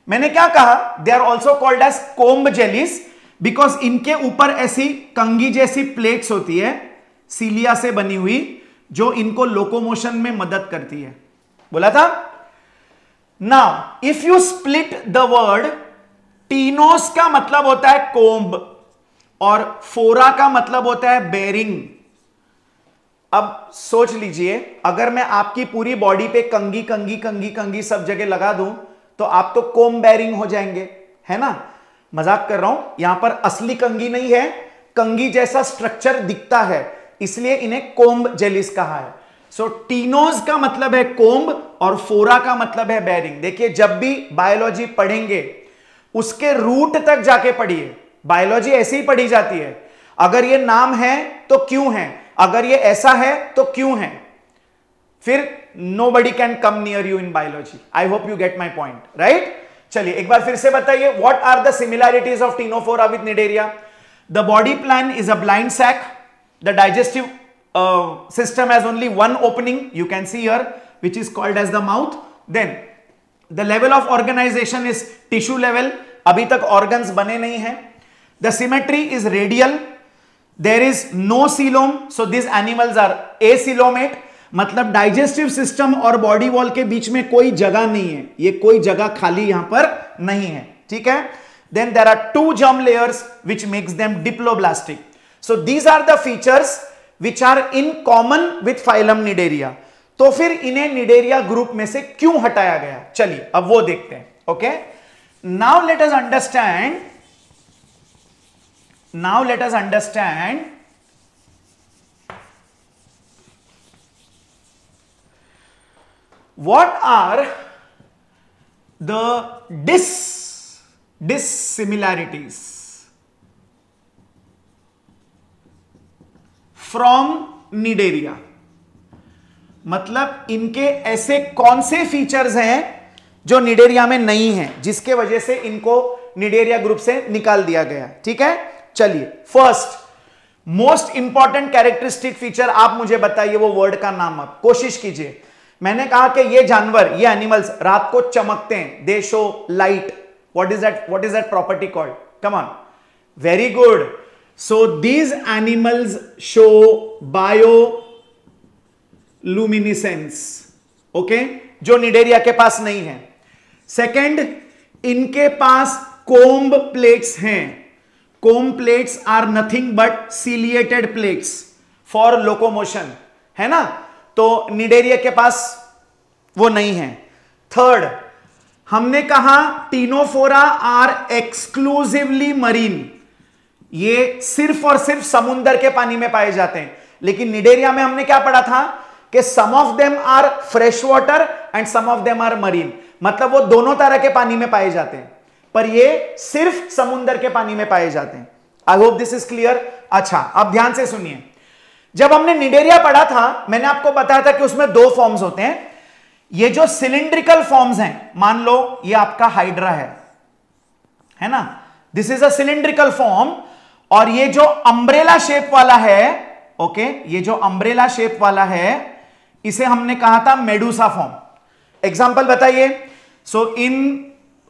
मैंने क्या कहा, they are also called as comb jellies because इनके ऊपर ऐसी कंगी जैसी प्लेट्स होती है सीलिया से बनी हुई जो इनको लोकोमोशन में मदद करती है। बोला था। Now if you split the word, ctenos का मतलब होता है कोम्ब और फोरा का मतलब होता है बेरिंग। अब सोच लीजिए, अगर मैं आपकी पूरी बॉडी पे कंगी कंगी कंगी कंगी सब जगह लगा दूं तो आप तो कोम बेरिंग हो जाएंगे, है ना। मजाक कर रहा हूं, यहां पर असली कंगी नहीं है, कंगी जैसा स्ट्रक्चर दिखता है, इसलिए इन्हें कोम्ब जेलिस कहा है। सो टीनोज का मतलब है कोम्ब और फोरा का मतलब है बेरिंग। देखिए, जब भी बायोलॉजी पढ़ेंगे उसके रूट तक जाके पढ़िए। बायोलॉजी ऐसे ही पढ़ी जाती है, अगर ये नाम है तो क्यों है, अगर ये ऐसा है तो क्यों है, फिर nobody can come near you in biology. I hope you get my point, right? चलिए एक बार फिर से बताइए, what are the similarities of Ctenophora with Cnidaria? The body plan is a blind sac. The digestive system has only one opening, you can see here, which is called as the mouth. Then the level of organization is tissue level. अभी तक organs बने नहीं हैं. The symmetry is radial. There is no coelom, so these animals are acoelomate. मतलब digestive system और body wall के बीच में कोई जगह नहीं है, ये कोई जगह खाली यहां पर नहीं है, ठीक है। Then there are 2 germ layers which makes them diploblastic. So these are the features which are in common with phylum Cnidaria. तो फिर इन्हें निडेरिया ग्रुप में से क्यों हटाया गया, चलिए अब वो देखते हैं। Okay, now let us understand what are the dissimilarities from Cnidaria। मतलब इनके ऐसे कौन से फीचर्स हैं जो निडेरिया में नहीं हैं, जिसके वजह से इनको निडेरिया ग्रुप से निकाल दिया गया, ठीक है। चलिए, first most important characteristic feature आप मुझे बताइए, वो वर्ड का नाम आप कोशिश कीजिए। मैंने कहा कि ये जानवर, ये एनिमल्स रात को चमकते हैं, they show light. What is that property called, come on, very good. So these animals show bioluminescence, okay, जो निडेरिया के पास नहीं है। सेकंड, इनके पास कोम्ब प्लेट्स हैं। Comb plates are nothing but ciliated plates for locomotion, है ना। तो निडेरिया के पास वो नहीं है। थर्ड, हमने कहा टीनोफोरा आर एक्सक्लूसिवली मरीन, ये सिर्फ और सिर्फ समुद्र के पानी में पाए जाते हैं। लेकिन निडेरिया में हमने क्या पढ़ा था कि some of them are fresh water and some of them are marine, मतलब वो दोनों तरह के पानी में पाए जाते हैं, पर ये सिर्फ समुद्र के पानी में पाए जाते हैं। I hope this is clear. अच्छा, अब ध्यान से सुनिए, जब हमने निडेरिया पढ़ा था, मैंने आपको बताया था कि उसमें 2 फॉर्म्स होते हैं। ये जो सिलिंड्रिकल फॉर्म्स हैं, मान लो ये आपका हाइड्रा है ना, this is a cylindrical form. और ये जो अंब्रेला शेप वाला है, ओके, ये जो अंब्रेला शेप वाला है, इसे हमने कहा था मेडूसा फॉर्म। एग्जांपल बताइए। So in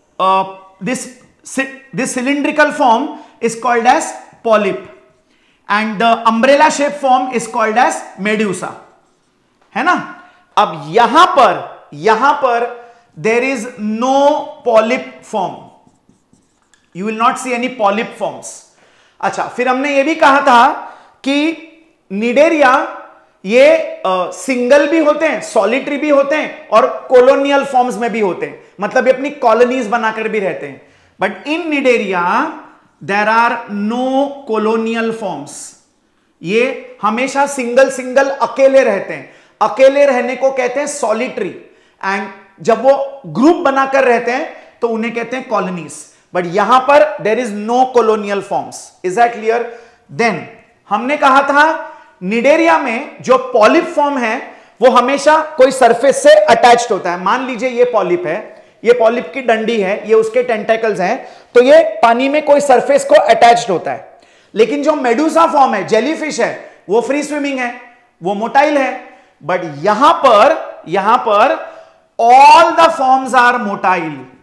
this cylindrical form is called as polyp and the umbrella shape form is called as medusa, है ना। अब यहां पर there is no polyp form, you will not see any polyp forms। अच्छा, फिर हमने ये भी कहा था कि निडेरिया ये सिंगल भी होते हैं, सॉलिटरी भी होते हैं और कॉलोनियल फॉर्म्स में भी होते हैं, मतलब ये अपनी कॉलोनीज बनाकर भी रहते हैं। But in Cnidaria there are no colonial forms, ये हमेशा सिंगल अकेले रहते हैं। अकेले रहने को कहते हैं सॉलिटरी, एंड जब वो ग्रुप बनाकर रहते हैं तो उन्हें कहते हैं कॉलोनीज। बट यहां पर there is no colonial forms. Is that clear? Then हमने कहा था निडेरिया में जो पॉलिप फॉर्म है वो हमेशा कोई सरफेस से अटैच्ड होता है। मान लीजिए ये पॉलिप है, ये पॉलिप की डंडी है, ये उसके टेंटेकल्स हैं, तो ये पानी में कोई सरफेस को अटैच्ड होता है। लेकिन जो मेडूसा फॉर्म है, जेलीफिश है, वो फ्री स्विमिंग है, वो मोटाइल है। बट यहां पर all the forms are motile,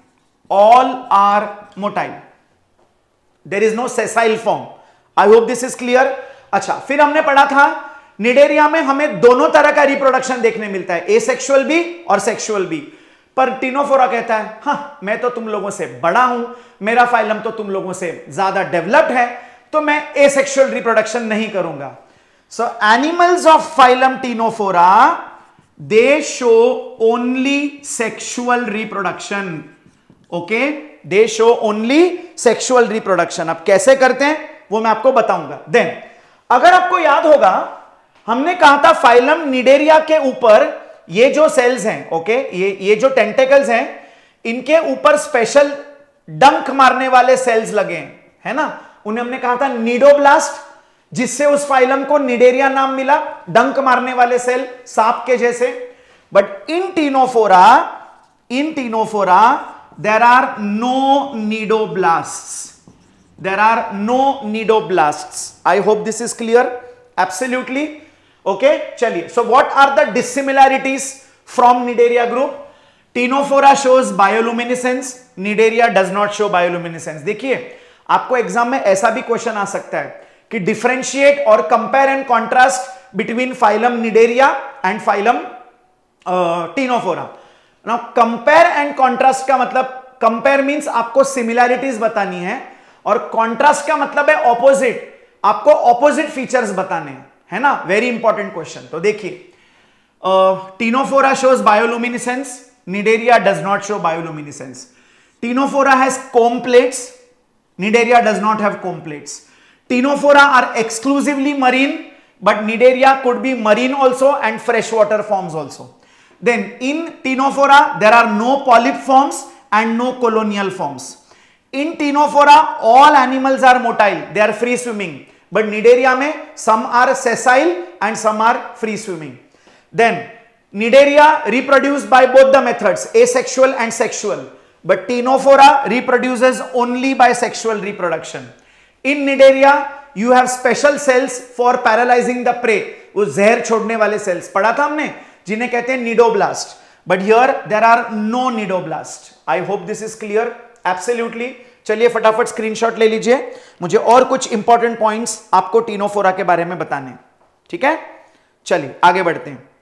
all are motile. There is no sessile form. I hope this is clear. अच्छा, फिर हमने पढ़ा था निडेरिया में हमें दोनों तरह का रिप्रोडक्शन देखने मिलता है, एसेक्सुअल भी और सेक्सुअल भी। पर टिनोफोरा कहता है हाँ, मैं तो तुम लोगों से बड़ा हूं, मेरा फाइलम तो तुम लोगों से ज्यादा डेवलप्ड है, तो मैं एसेक्सुअल रिप्रोडक्शन नहीं करूंगा। So animals of phylum Ctenophora they show only sexual reproduction. Okay, they show only sexual reproduction. अब कैसे करते हैं वो मैं आपको बताऊंगा। देन अगर आपको याद होगा, हमने कहा था फाइलम निडेरिया के ऊपर ये जो सेल्स हैं, ओके, ये जो टेंटेकल्स हैं, इनके ऊपर स्पेशल डंक मारने वाले सेल्स लगे हैं, है ना। उन्हें हमने कहा था निडोब्लास्ट, जिससे उस फाइलम को निडेरिया नाम मिला, डंक मारने वाले सेल, सांप के जैसे। But in Ctenophora there are no nidoblasts. There are no nidoblasts. I hope this is clear. Absolutely. Okay, chaliye. So what are the dissimilarities from Nidaria group? Tinophora shows bioluminescence. Nidaria does not show bioluminescence. देखिए, आपको exam में ऐसा भी question आ सकता है कि differentiate और compare and contrast between phylum Cnidaria and phylum Ctenophora. Now compare and contrast का मतलब, कंपेयर मींस आपको सिमिलैरिटीज बतानी है, और कॉन्ट्रास्ट का मतलब है ऑपोजिट, आपको ऑपोजिट फीचर्स बताने हैं, है ना। Very important question. तो देखिए, Ctenophora shows bioluminescence, Cnidaria does not show bioluminescence. Ctenophora has comb plates, Nidaria does not have comb plates. Tinophora are exclusively marine, but Nidaria could be marine also and freshwater forms also. Then in Tinophora there are no polyp forms and no colonial forms. In Tinophora all animals are motile, they are free swimming, but Nidaria में some are sessile and some are free swimming. Then Nidaria reproduce by both the methods, asexual and sexual, but Tinophora reproduces only by sexual reproduction. In Nidaria you have special cells for paralyzing the prey, वो जहर छोड़ने वाले cells पढ़ा था हमने, जिन्हें कहते हैं cnidoblast, but here there are no nidoblast. I hope this is clear. Absolutely. चलिए फटाफट स्क्रीनशॉट ले लीजिए, मुझे और कुछ इंपॉर्टेंट पॉइंट्स आपको टिनोफोरा के बारे में बताने, ठीक है। चलिए आगे बढ़ते हैं।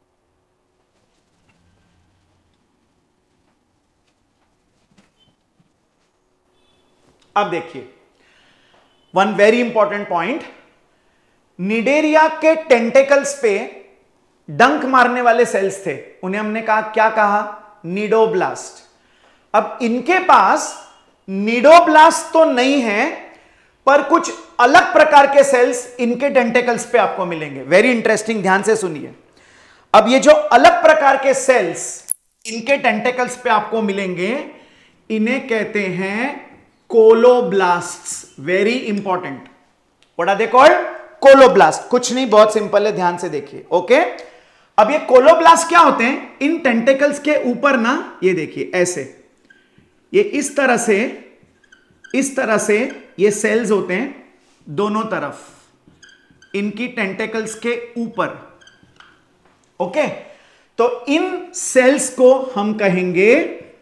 अब देखिए, one very important point, Cnidaria के टेंटेकल्स पे डंक मारने वाले सेल्स थे, उन्हें हमने कहा, क्या कहा, निडोब्लास्ट। अब इनके पास निडोब्लास्ट तो नहीं है, पर कुछ अलग प्रकार के सेल्स इनके टेंटेकल्स पे आपको मिलेंगे। वेरी इंटरेस्टिंग, ध्यान से सुनिए। अब ये जो अलग प्रकार के सेल्स इनके टेंटेकल्स पे आपको मिलेंगे, इन्हें कहते हैं colloblasts. Very important, what are they called? Colloblast. कुछ नहीं, बहुत सिंपल है, ध्यान से देखिए। ओके, अब ये कोलोब्लास्ट क्या होते हैं? इन टेंटेकल्स के ऊपर ना, ये देखिए ऐसे, ये इस तरह से ये सेल्स होते हैं दोनों तरफ, इनकी टेंटेकल्स के ऊपर। ओके, तो इन सेल्स को हम कहेंगे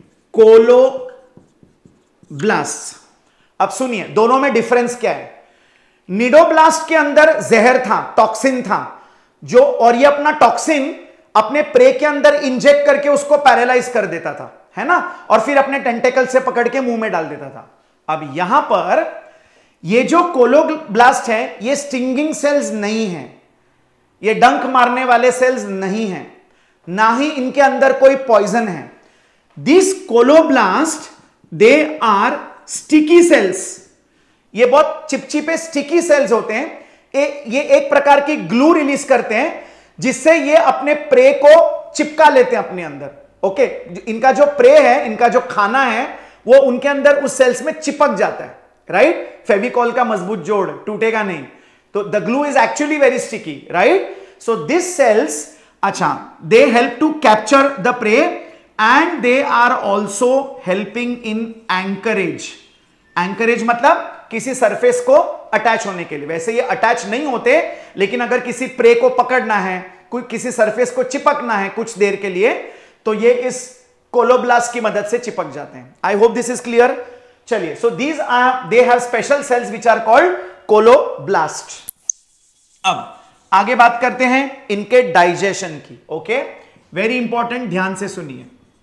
कोलोब्लास्ट। अब सुनिए, दोनों में डिफरेंस क्या है। निडोब्लास्ट के अंदर जहर था, टॉक्सिन था, जो, और ये अपना टॉक्सिन अपने प्रे के अंदर इंजेक्ट करके उसको पैरालाइज कर देता था, है ना, और फिर अपने टेंटेकल से पकड़ के मुंह में डाल देता था। अब यहां पर ये जो कोलोब्लास्ट है, ये स्टिंगिंग सेल्स नहीं है, ये डंक मारने वाले सेल्स नहीं है, ना ही इनके अंदर कोई पॉइजन है। This colloblast they are sticky cells, ये बहुत चिपचिपे स्टिकी सेल्स होते हैं। ये एक प्रकार की ग्लू रिलीज करते हैं, जिससे ये अपने प्रे को चिपका लेते हैं अपने अंदर। ओके, इनका जो प्रे है, इनका जो खाना है, वो उनके अंदर उस सेल्स में चिपक जाता है, राइट। फेविकॉल का मजबूत जोड़ टूटेगा नहीं, तो the glue is actually very sticky, right. So this cells, अच्छा, they help to capture the prey and they are also helping in anchorage. Anchorage मतलब किसी सरफेस को अटैच होने के लिए। वैसे ये अटैच नहीं होते, लेकिन अगर किसी प्रे को पकड़ना है, कोई किसी सरफेस को चिपकना है कुछ देर के लिए, तो ये इस कोलोब्लास्ट की मदद से चिपक जाते हैं। I hope this is clear. चलिए, so these are, they have special cells which are called colloblast. अब आगे बात करते हैं इनके डाइजेशन की। ओके, वेरी इंपॉर्टेंट, ध्यान से सुनिए।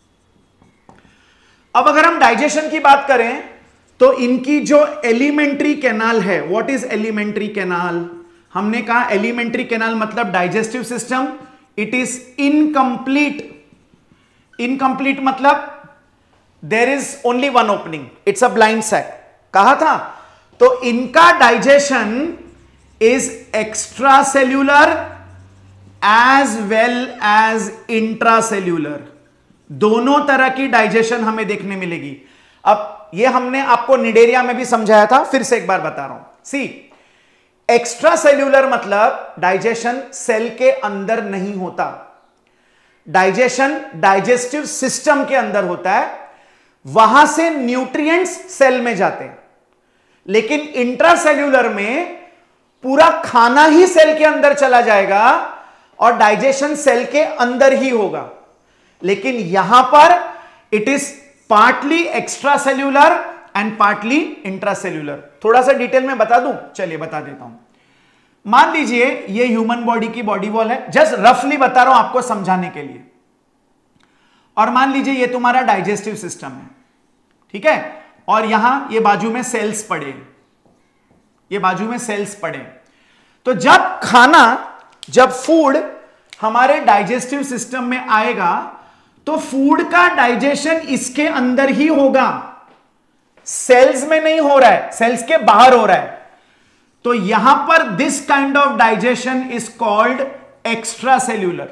अब अगर हम डाइजेशन की बात करें तो इनकी जो एलिमेंट्री कैनाल है, व्हाट इज एलिमेंट्री कैनाल? हमने कहा एलिमेंट्री कैनाल मतलब digestive system, it is incomplete. Incomplete मतलब there is only one opening, it's a blind sac, कहा था। तो इनका digestion is extra cellular as well as intracellular, दोनों तरह की डाइजेशन हमें देखने मिलेगी। अब ये हमने आपको निडेरिया में भी समझाया था, फिर से एक बार बता रहा हूं। सी, एक्स्ट्रा सेल्यूलर मतलब डाइजेशन सेल के अंदर नहीं होता, डाइजेशन डाइजेस्टिव सिस्टम के अंदर होता है, वहां से न्यूट्रिएंट्स सेल में जाते हैं। लेकिन इंट्रासेल्यूलर में पूरा खाना ही सेल के अंदर चला जाएगा और डाइजेशन सेल के अंदर ही होगा। लेकिन यहां पर it is partly extra cellular and partly intracellular. थोड़ा सा डिटेल में बता दूं, चलिए बता देता हूं। मान लीजिए ये ह्यूमन बॉडी की बॉडी वॉल है, जस्ट रफली बता रहा हूं आपको समझाने के लिए। और मान लीजिए ये तुम्हारा डाइजेस्टिव सिस्टम है, ठीक है, और यहां ये बाजू में सेल्स पड़े, ये बाजू में सेल्स पड़े। तो जब खाना, जब फूड हमारे डाइजेस्टिव सिस्टम में आएगा तो फूड का डाइजेशन इसके अंदर ही होगा, सेल्स में नहीं हो रहा है, सेल्स के बाहर हो रहा है। तो यहां पर this kind of digestion is called extra cellular,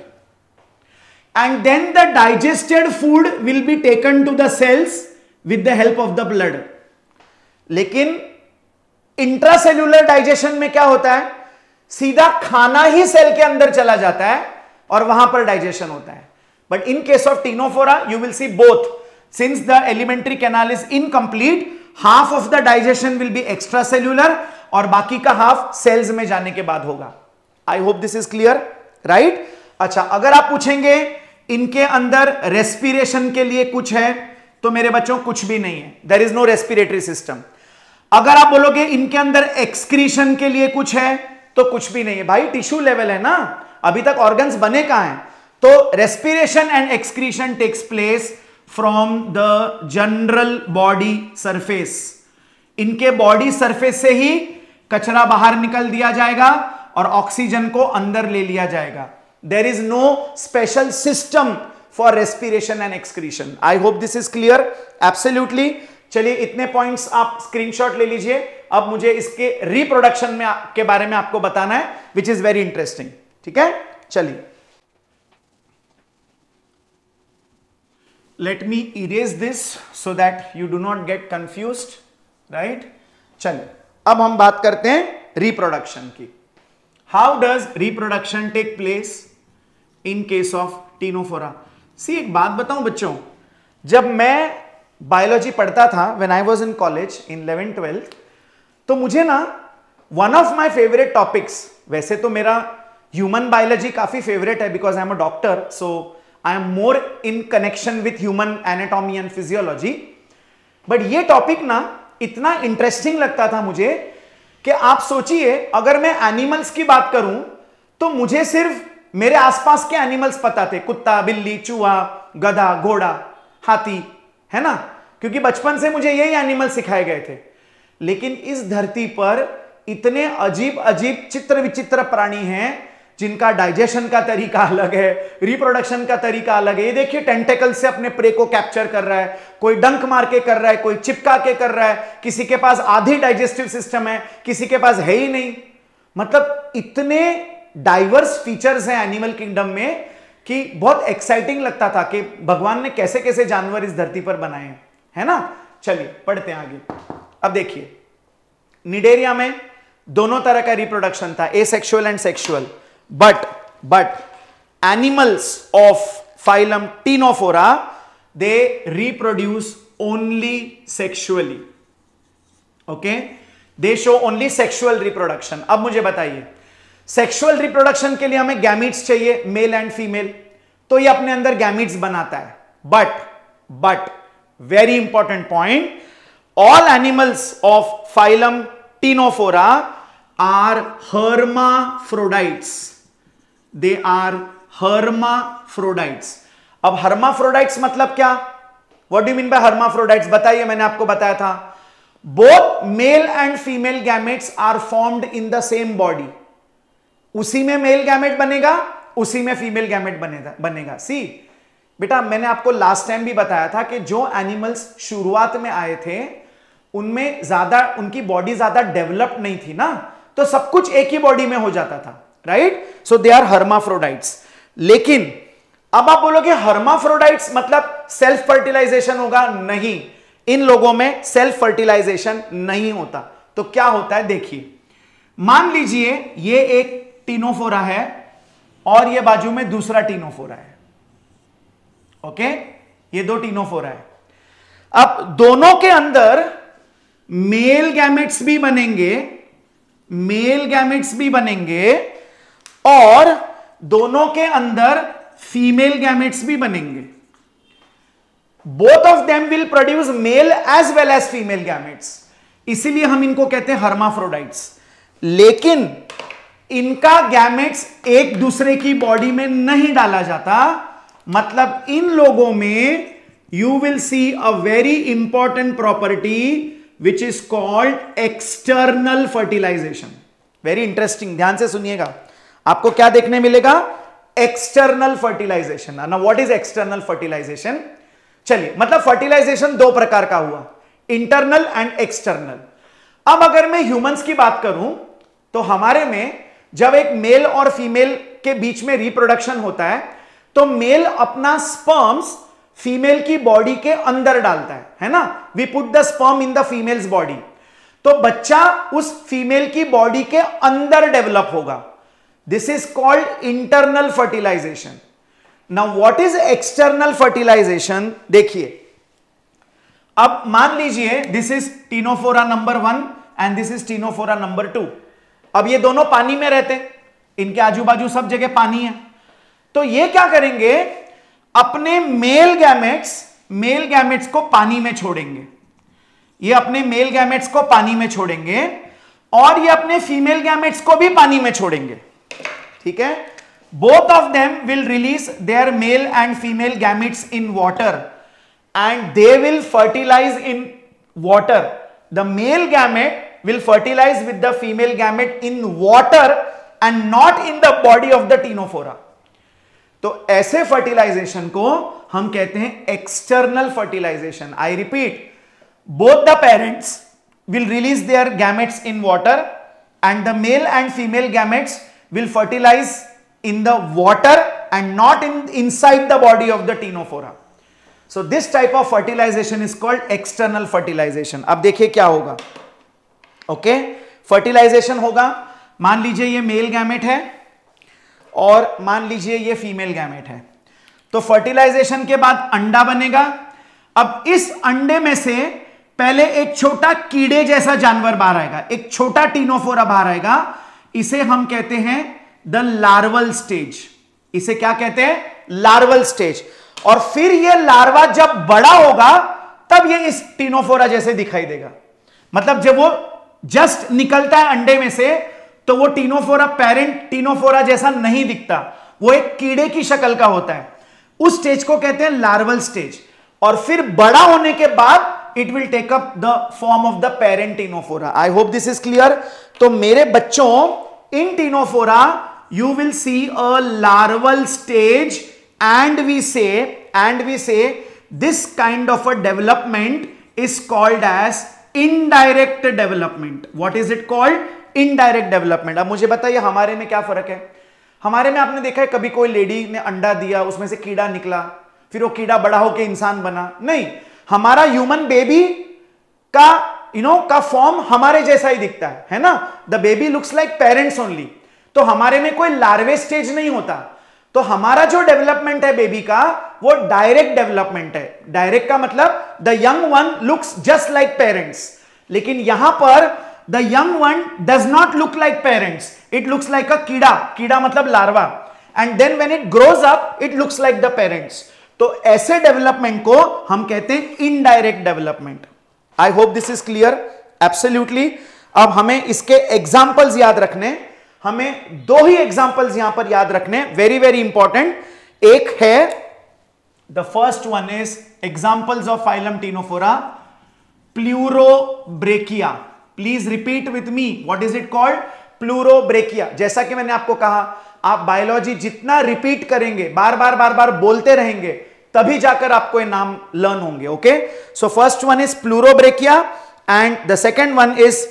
and then the digested food will be taken to the cells with the help of the blood. लेकिन इंट्रासेल्यूलर डाइजेशन में क्या होता है, सीधा खाना ही सेल के अंदर चला जाता है और वहां पर डाइजेशन होता है। But in case of Ctenophora you will see both, since the alimentary canal is incomplete, half of the digestion will be extra cellular और बाकी का हाफ सेल्स में जाने के बाद होगा। I hope this is clear, right. अच्छा, अगर आप पूछेंगे इनके अंदर रेस्पिरेशन के लिए कुछ है, तो मेरे बच्चों कुछ भी नहीं है, there is no respiratory system. अगर आप बोलोगे इनके अंदर एक्सक्रीशन के लिए कुछ है, तो कुछ भी नहीं है। भाई टिश्यू लेवल है ना, अभी तक ऑर्गन्स बने कहां हैं। तो respiration and excretion takes place from the general body surface. इनके बॉडी सरफेस से ही कचरा बाहर निकल दिया जाएगा और ऑक्सीजन को अंदर ले लिया जाएगा। There is no special system for respiration and excretion. I hope this is clear, absolutely. चलिए, इतने पॉइंट्स आप स्क्रीनशॉट ले लीजिए। अब मुझे इसके रिप्रोडक्शन में के बारे में आपको बताना है, विच इज वेरी इंटरेस्टिंग, ठीक है। चलिए, let me erase this so that you do not get confused, right. चलिए, अब हम बात करते हैं रिप्रोडक्शन की। How does reproduction take place in case of Ctenophora? See, एक बात बताऊं बच्चों, जब मैं बायोलॉजी पढ़ता था, when I was in college in 11th 12th, तो मुझे ना one of my favourite topics, वैसे तो मेरा ह्यूमन बायोलॉजी काफी फेवरेट है because I am a doctor, so I am more in connection with human anatomy and physiology, but ये topic ना इतना इंटरेस्टिंग लगता था मुझे कि आप सोचिए, अगर मैं एनिमल्स की बात करूं तो मुझे सिर्फ मेरे आसपास के एनिमल्स पता थे, कुत्ता, बिल्ली, चूहा, गधा, घोड़ा, हाथी, है ना, क्योंकि बचपन से मुझे यही एनिमल सिखाए गए थे। लेकिन इस धरती पर इतने अजीब अजीब चित्र विचित्र प्राणी हैं जिनका डाइजेशन का तरीका अलग है, रिप्रोडक्शन का तरीका अलग है। ये देखिए, टेंटेकल से अपने प्रे को कैप्चर कर रहा है, कोई डंक मार के कर रहा है, कोई चिपका के कर रहा है, किसी के पास आधी डाइजेस्टिव सिस्टम है, किसी के पास है ही नहीं। मतलब इतने डाइवर्स फीचर्स हैं एनिमल किंगडम में कि बहुत एक्साइटिंग लगता था कि भगवान ने कैसे कैसे जानवर इस धरती पर बनाए हैं, है ना। चलिए, पढ़ते हैं आगे। अब देखिए, निडेरिया में दोनों तरह का रिप्रोडक्शन था, asexual and sexual, but animals of phylum Ctenophora, they reproduce only sexually, okay, they show only sexual reproduction। अब मुझे बताइए, सेक्सुअल रिप्रोडक्शन के लिए हमें गैमीट्स चाहिए, मेल एंड फीमेल, तो ये अपने अंदर गैमीट्स बनाता है, but But very important point, all animals of phylum Ctenophora are hermaphrodites. They are hermaphrodites. अब hermaphrodites मतलब क्या? What do you mean by hermaphrodites? बताइए, मैंने आपको बताया था. Both male and female gametes are formed in the same body. उसी में मेल गैमेट बनेगा, उसी में फीमेल गैमेट बनेगा. सी बेटा, मैंने आपको लास्ट टाइम भी बताया था कि जो एनिमल्स शुरुआत में आए थे उनमें ज्यादा, उनकी बॉडी ज्यादा डेवलप्ड नहीं थी ना, तो सब कुछ एक ही बॉडी में हो जाता था, राइट? So they are हर्माफ्रोडाइट्स. लेकिन अब आप बोलोगे हर्माफ्रोडाइट्स मतलब सेल्फ फर्टिलाइजेशन होगा? नहीं, इन लोगों में सेल्फ फर्टिलाइजेशन नहीं होता. तो क्या होता है देखिए, मान लीजिए ये एक टीनोफोरा है और ये बाजू में दूसरा टीनोफोरा है. ओके, ये दो टीनोफोरा है. अब दोनों के अंदर मेल गैमेट्स भी बनेंगे, मेल गैमेट्स भी बनेंगे, और दोनों के अंदर फीमेल गैमेट्स भी बनेंगे. Both of them will produce male as well as female gametes. इसीलिए हम इनको कहते हैं हर्माफ्रोडाइट्स. लेकिन इनका गैमेट्स एक दूसरे की बॉडी में नहीं डाला जाता. मतलब इन लोगों में you will see a very important property which is called external fertilization. Very interesting, ध्यान से सुनिएगा. आपको क्या देखने मिलेगा? External fertilization. ना व्हाट इज एक्सटर्नल फर्टिलाइजेशन? चलिए, मतलब फर्टिलाइजेशन दो प्रकार का हुआ, इंटरनल एंड एक्सटर्नल. अब अगर मैं ह्यूमंस की बात करूं तो हमारे में जब एक मेल और फीमेल के बीच में रिप्रोडक्शन होता है तो मेल अपना स्पर्म्स फीमेल की बॉडी के अंदर डालता है ना? We put the sperm in the female's body. तो बच्चा उस फीमेल की बॉडी के अंदर डेवलप होगा. This is called internal fertilization. Now what is external fertilization? देखिए, अब मान लीजिए this is Ctenophora number 1 and this is Ctenophora number 2. अब ये दोनों पानी में रहते हैं, इनके आजू बाजू सब जगह पानी है. तो ये क्या करेंगे? अपने मेल गैमेट्स को पानी में छोड़ेंगे. ये अपने मेल गैमेट्स को पानी में छोड़ेंगे और ये अपने फीमेल गैमेट्स को भी पानी में छोड़ेंगे. ठीक है? Both of them will release their male and female gametes in water and they will fertilize in water. The male gamete will fertilize with the female gamete in water and not in the body of the ctenophora. तो ऐसे fertilisation को हम कहते हैं external fertilization. I repeat, both the parents will release their gametes in water and the male and female gametes will fertilize in the water and not inside the body of the ctenophora. So this type of fertilization is called external fertilization. अब देखिए क्या होगा. Okay, fertilisation होगा. मान लीजिए ये male gamete है और मान लीजिए ये फीमेल गैमेट है. तो फर्टिलाइजेशन के बाद अंडा बनेगा. अब इस अंडे में से पहले एक छोटा कीड़े जैसा जानवर बाहर आएगा, एक छोटा टीनोफोरा बाहर आएगा. इसे हम कहते हैं द लार्वल स्टेज. इसे क्या कहते हैं? Larval stage. और फिर ये लार्वा जब बड़ा होगा तब ये इस टीनोफोरा जैसे दिखाई देगा. मतलब जब वो जस्ट निकलता है अंडे में से तो वो टीनोफोरा पेरेंट टीनोफोरा जैसा नहीं दिखता, वो एक कीड़े की शक्ल का होता है. उस स्टेज को कहते हैं लार्वल स्टेज. और फिर बड़ा होने के बाद it will take up the form of the parent Ctenophora. I hope this is clear. तो मेरे बच्चों, in Ctenophora you will see a larval stage and we say this kind of a development is called as indirect development. What is it called? Indirect development. अब मुझे बताइए हमारे में क्या फर्क है? हमारे में आपने देखा है कभी कोई लेडी ने अंडा दिया, उसमें से कीड़ा निकला, फिर वो कीड़ा बड़ा होकर इंसान बना? नहीं, हमारा ह्यूमन बेबी का का फॉर्म हमारे जैसा ही दिखता है ना? The baby looks like parents only. तो हमारे में कोई लार्वे स्टेज नहीं होता. तो हमारा जो डेवलपमेंट है बेबी का वो डायरेक्ट डेवलपमेंट है. डायरेक्ट का मतलब the young one looks just like parents. लेकिन यहां पर the young one does not look like parents, it looks like a कीड़ा. कीड़ा मतलब larva. And then when it grows up it looks like the parents. तो ऐसे development को हम कहते हैं indirect development. I hope this is clear, absolutely. अब हमें इसके एग्जांपल्स याद रखने, हमें दो ही एग्जांपल्स यहां पर याद रखने, वेरी वेरी इंपॉर्टेंट। एक है the first one is examples of phylum Ctenophora, Pleurobrachia. Please repeat with me, what is it called? Pleurobrachia. जैसा कि मैंने आपको कहा, आप बायोलॉजी जितना रिपीट करेंगे, बार बार बोलते रहेंगे, तभी जाकर आपको ये नाम लर्न होंगे। Okay, so first one is Pleurobrachia and the second one is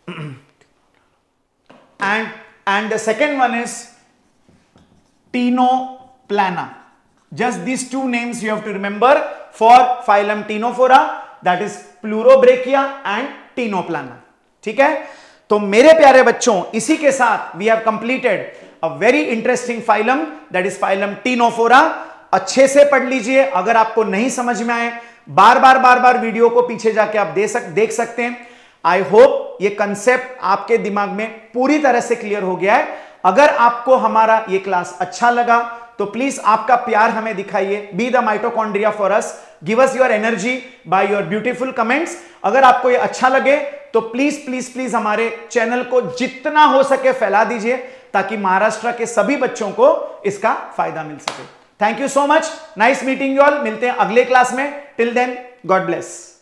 and the second one is Tinoplana. Just these two names you have to remember for phylum Tinophora, that is Pleurobrachia and Tinoplana. ठीक है, तो मेरे प्यारे बच्चों, इसी के साथ we have completed a very interesting phylum, that is phylum Tinophora. अच्छे से पढ़ लीजिए, अगर आपको नहीं समझ में आए बार बार वीडियो को पीछे जाके आप देख सकते हैं। आई होप ये कंसेप्ट आपके दिमाग में पूरी तरह से क्लियर हो गया है। अगर आपको हमारा ये क्लास अच्छा लगा तो प्लीज आपका प्यार हमें दिखाइए, be the mitochondria for us, give us your energy by your beautiful comments. अगर आपको ये अच्छा लगे तो प्लीज प्लीज प्लीज हमारे चैनल को जितना हो सके फैला दीजिए, ताकि महाराष्ट्र के सभी बच्चों को इसका फायदा मिल सके। Thank you so much, nice meeting you all. मिलते हैं अगले क्लास में, टिल देन गॉड ब्लेस।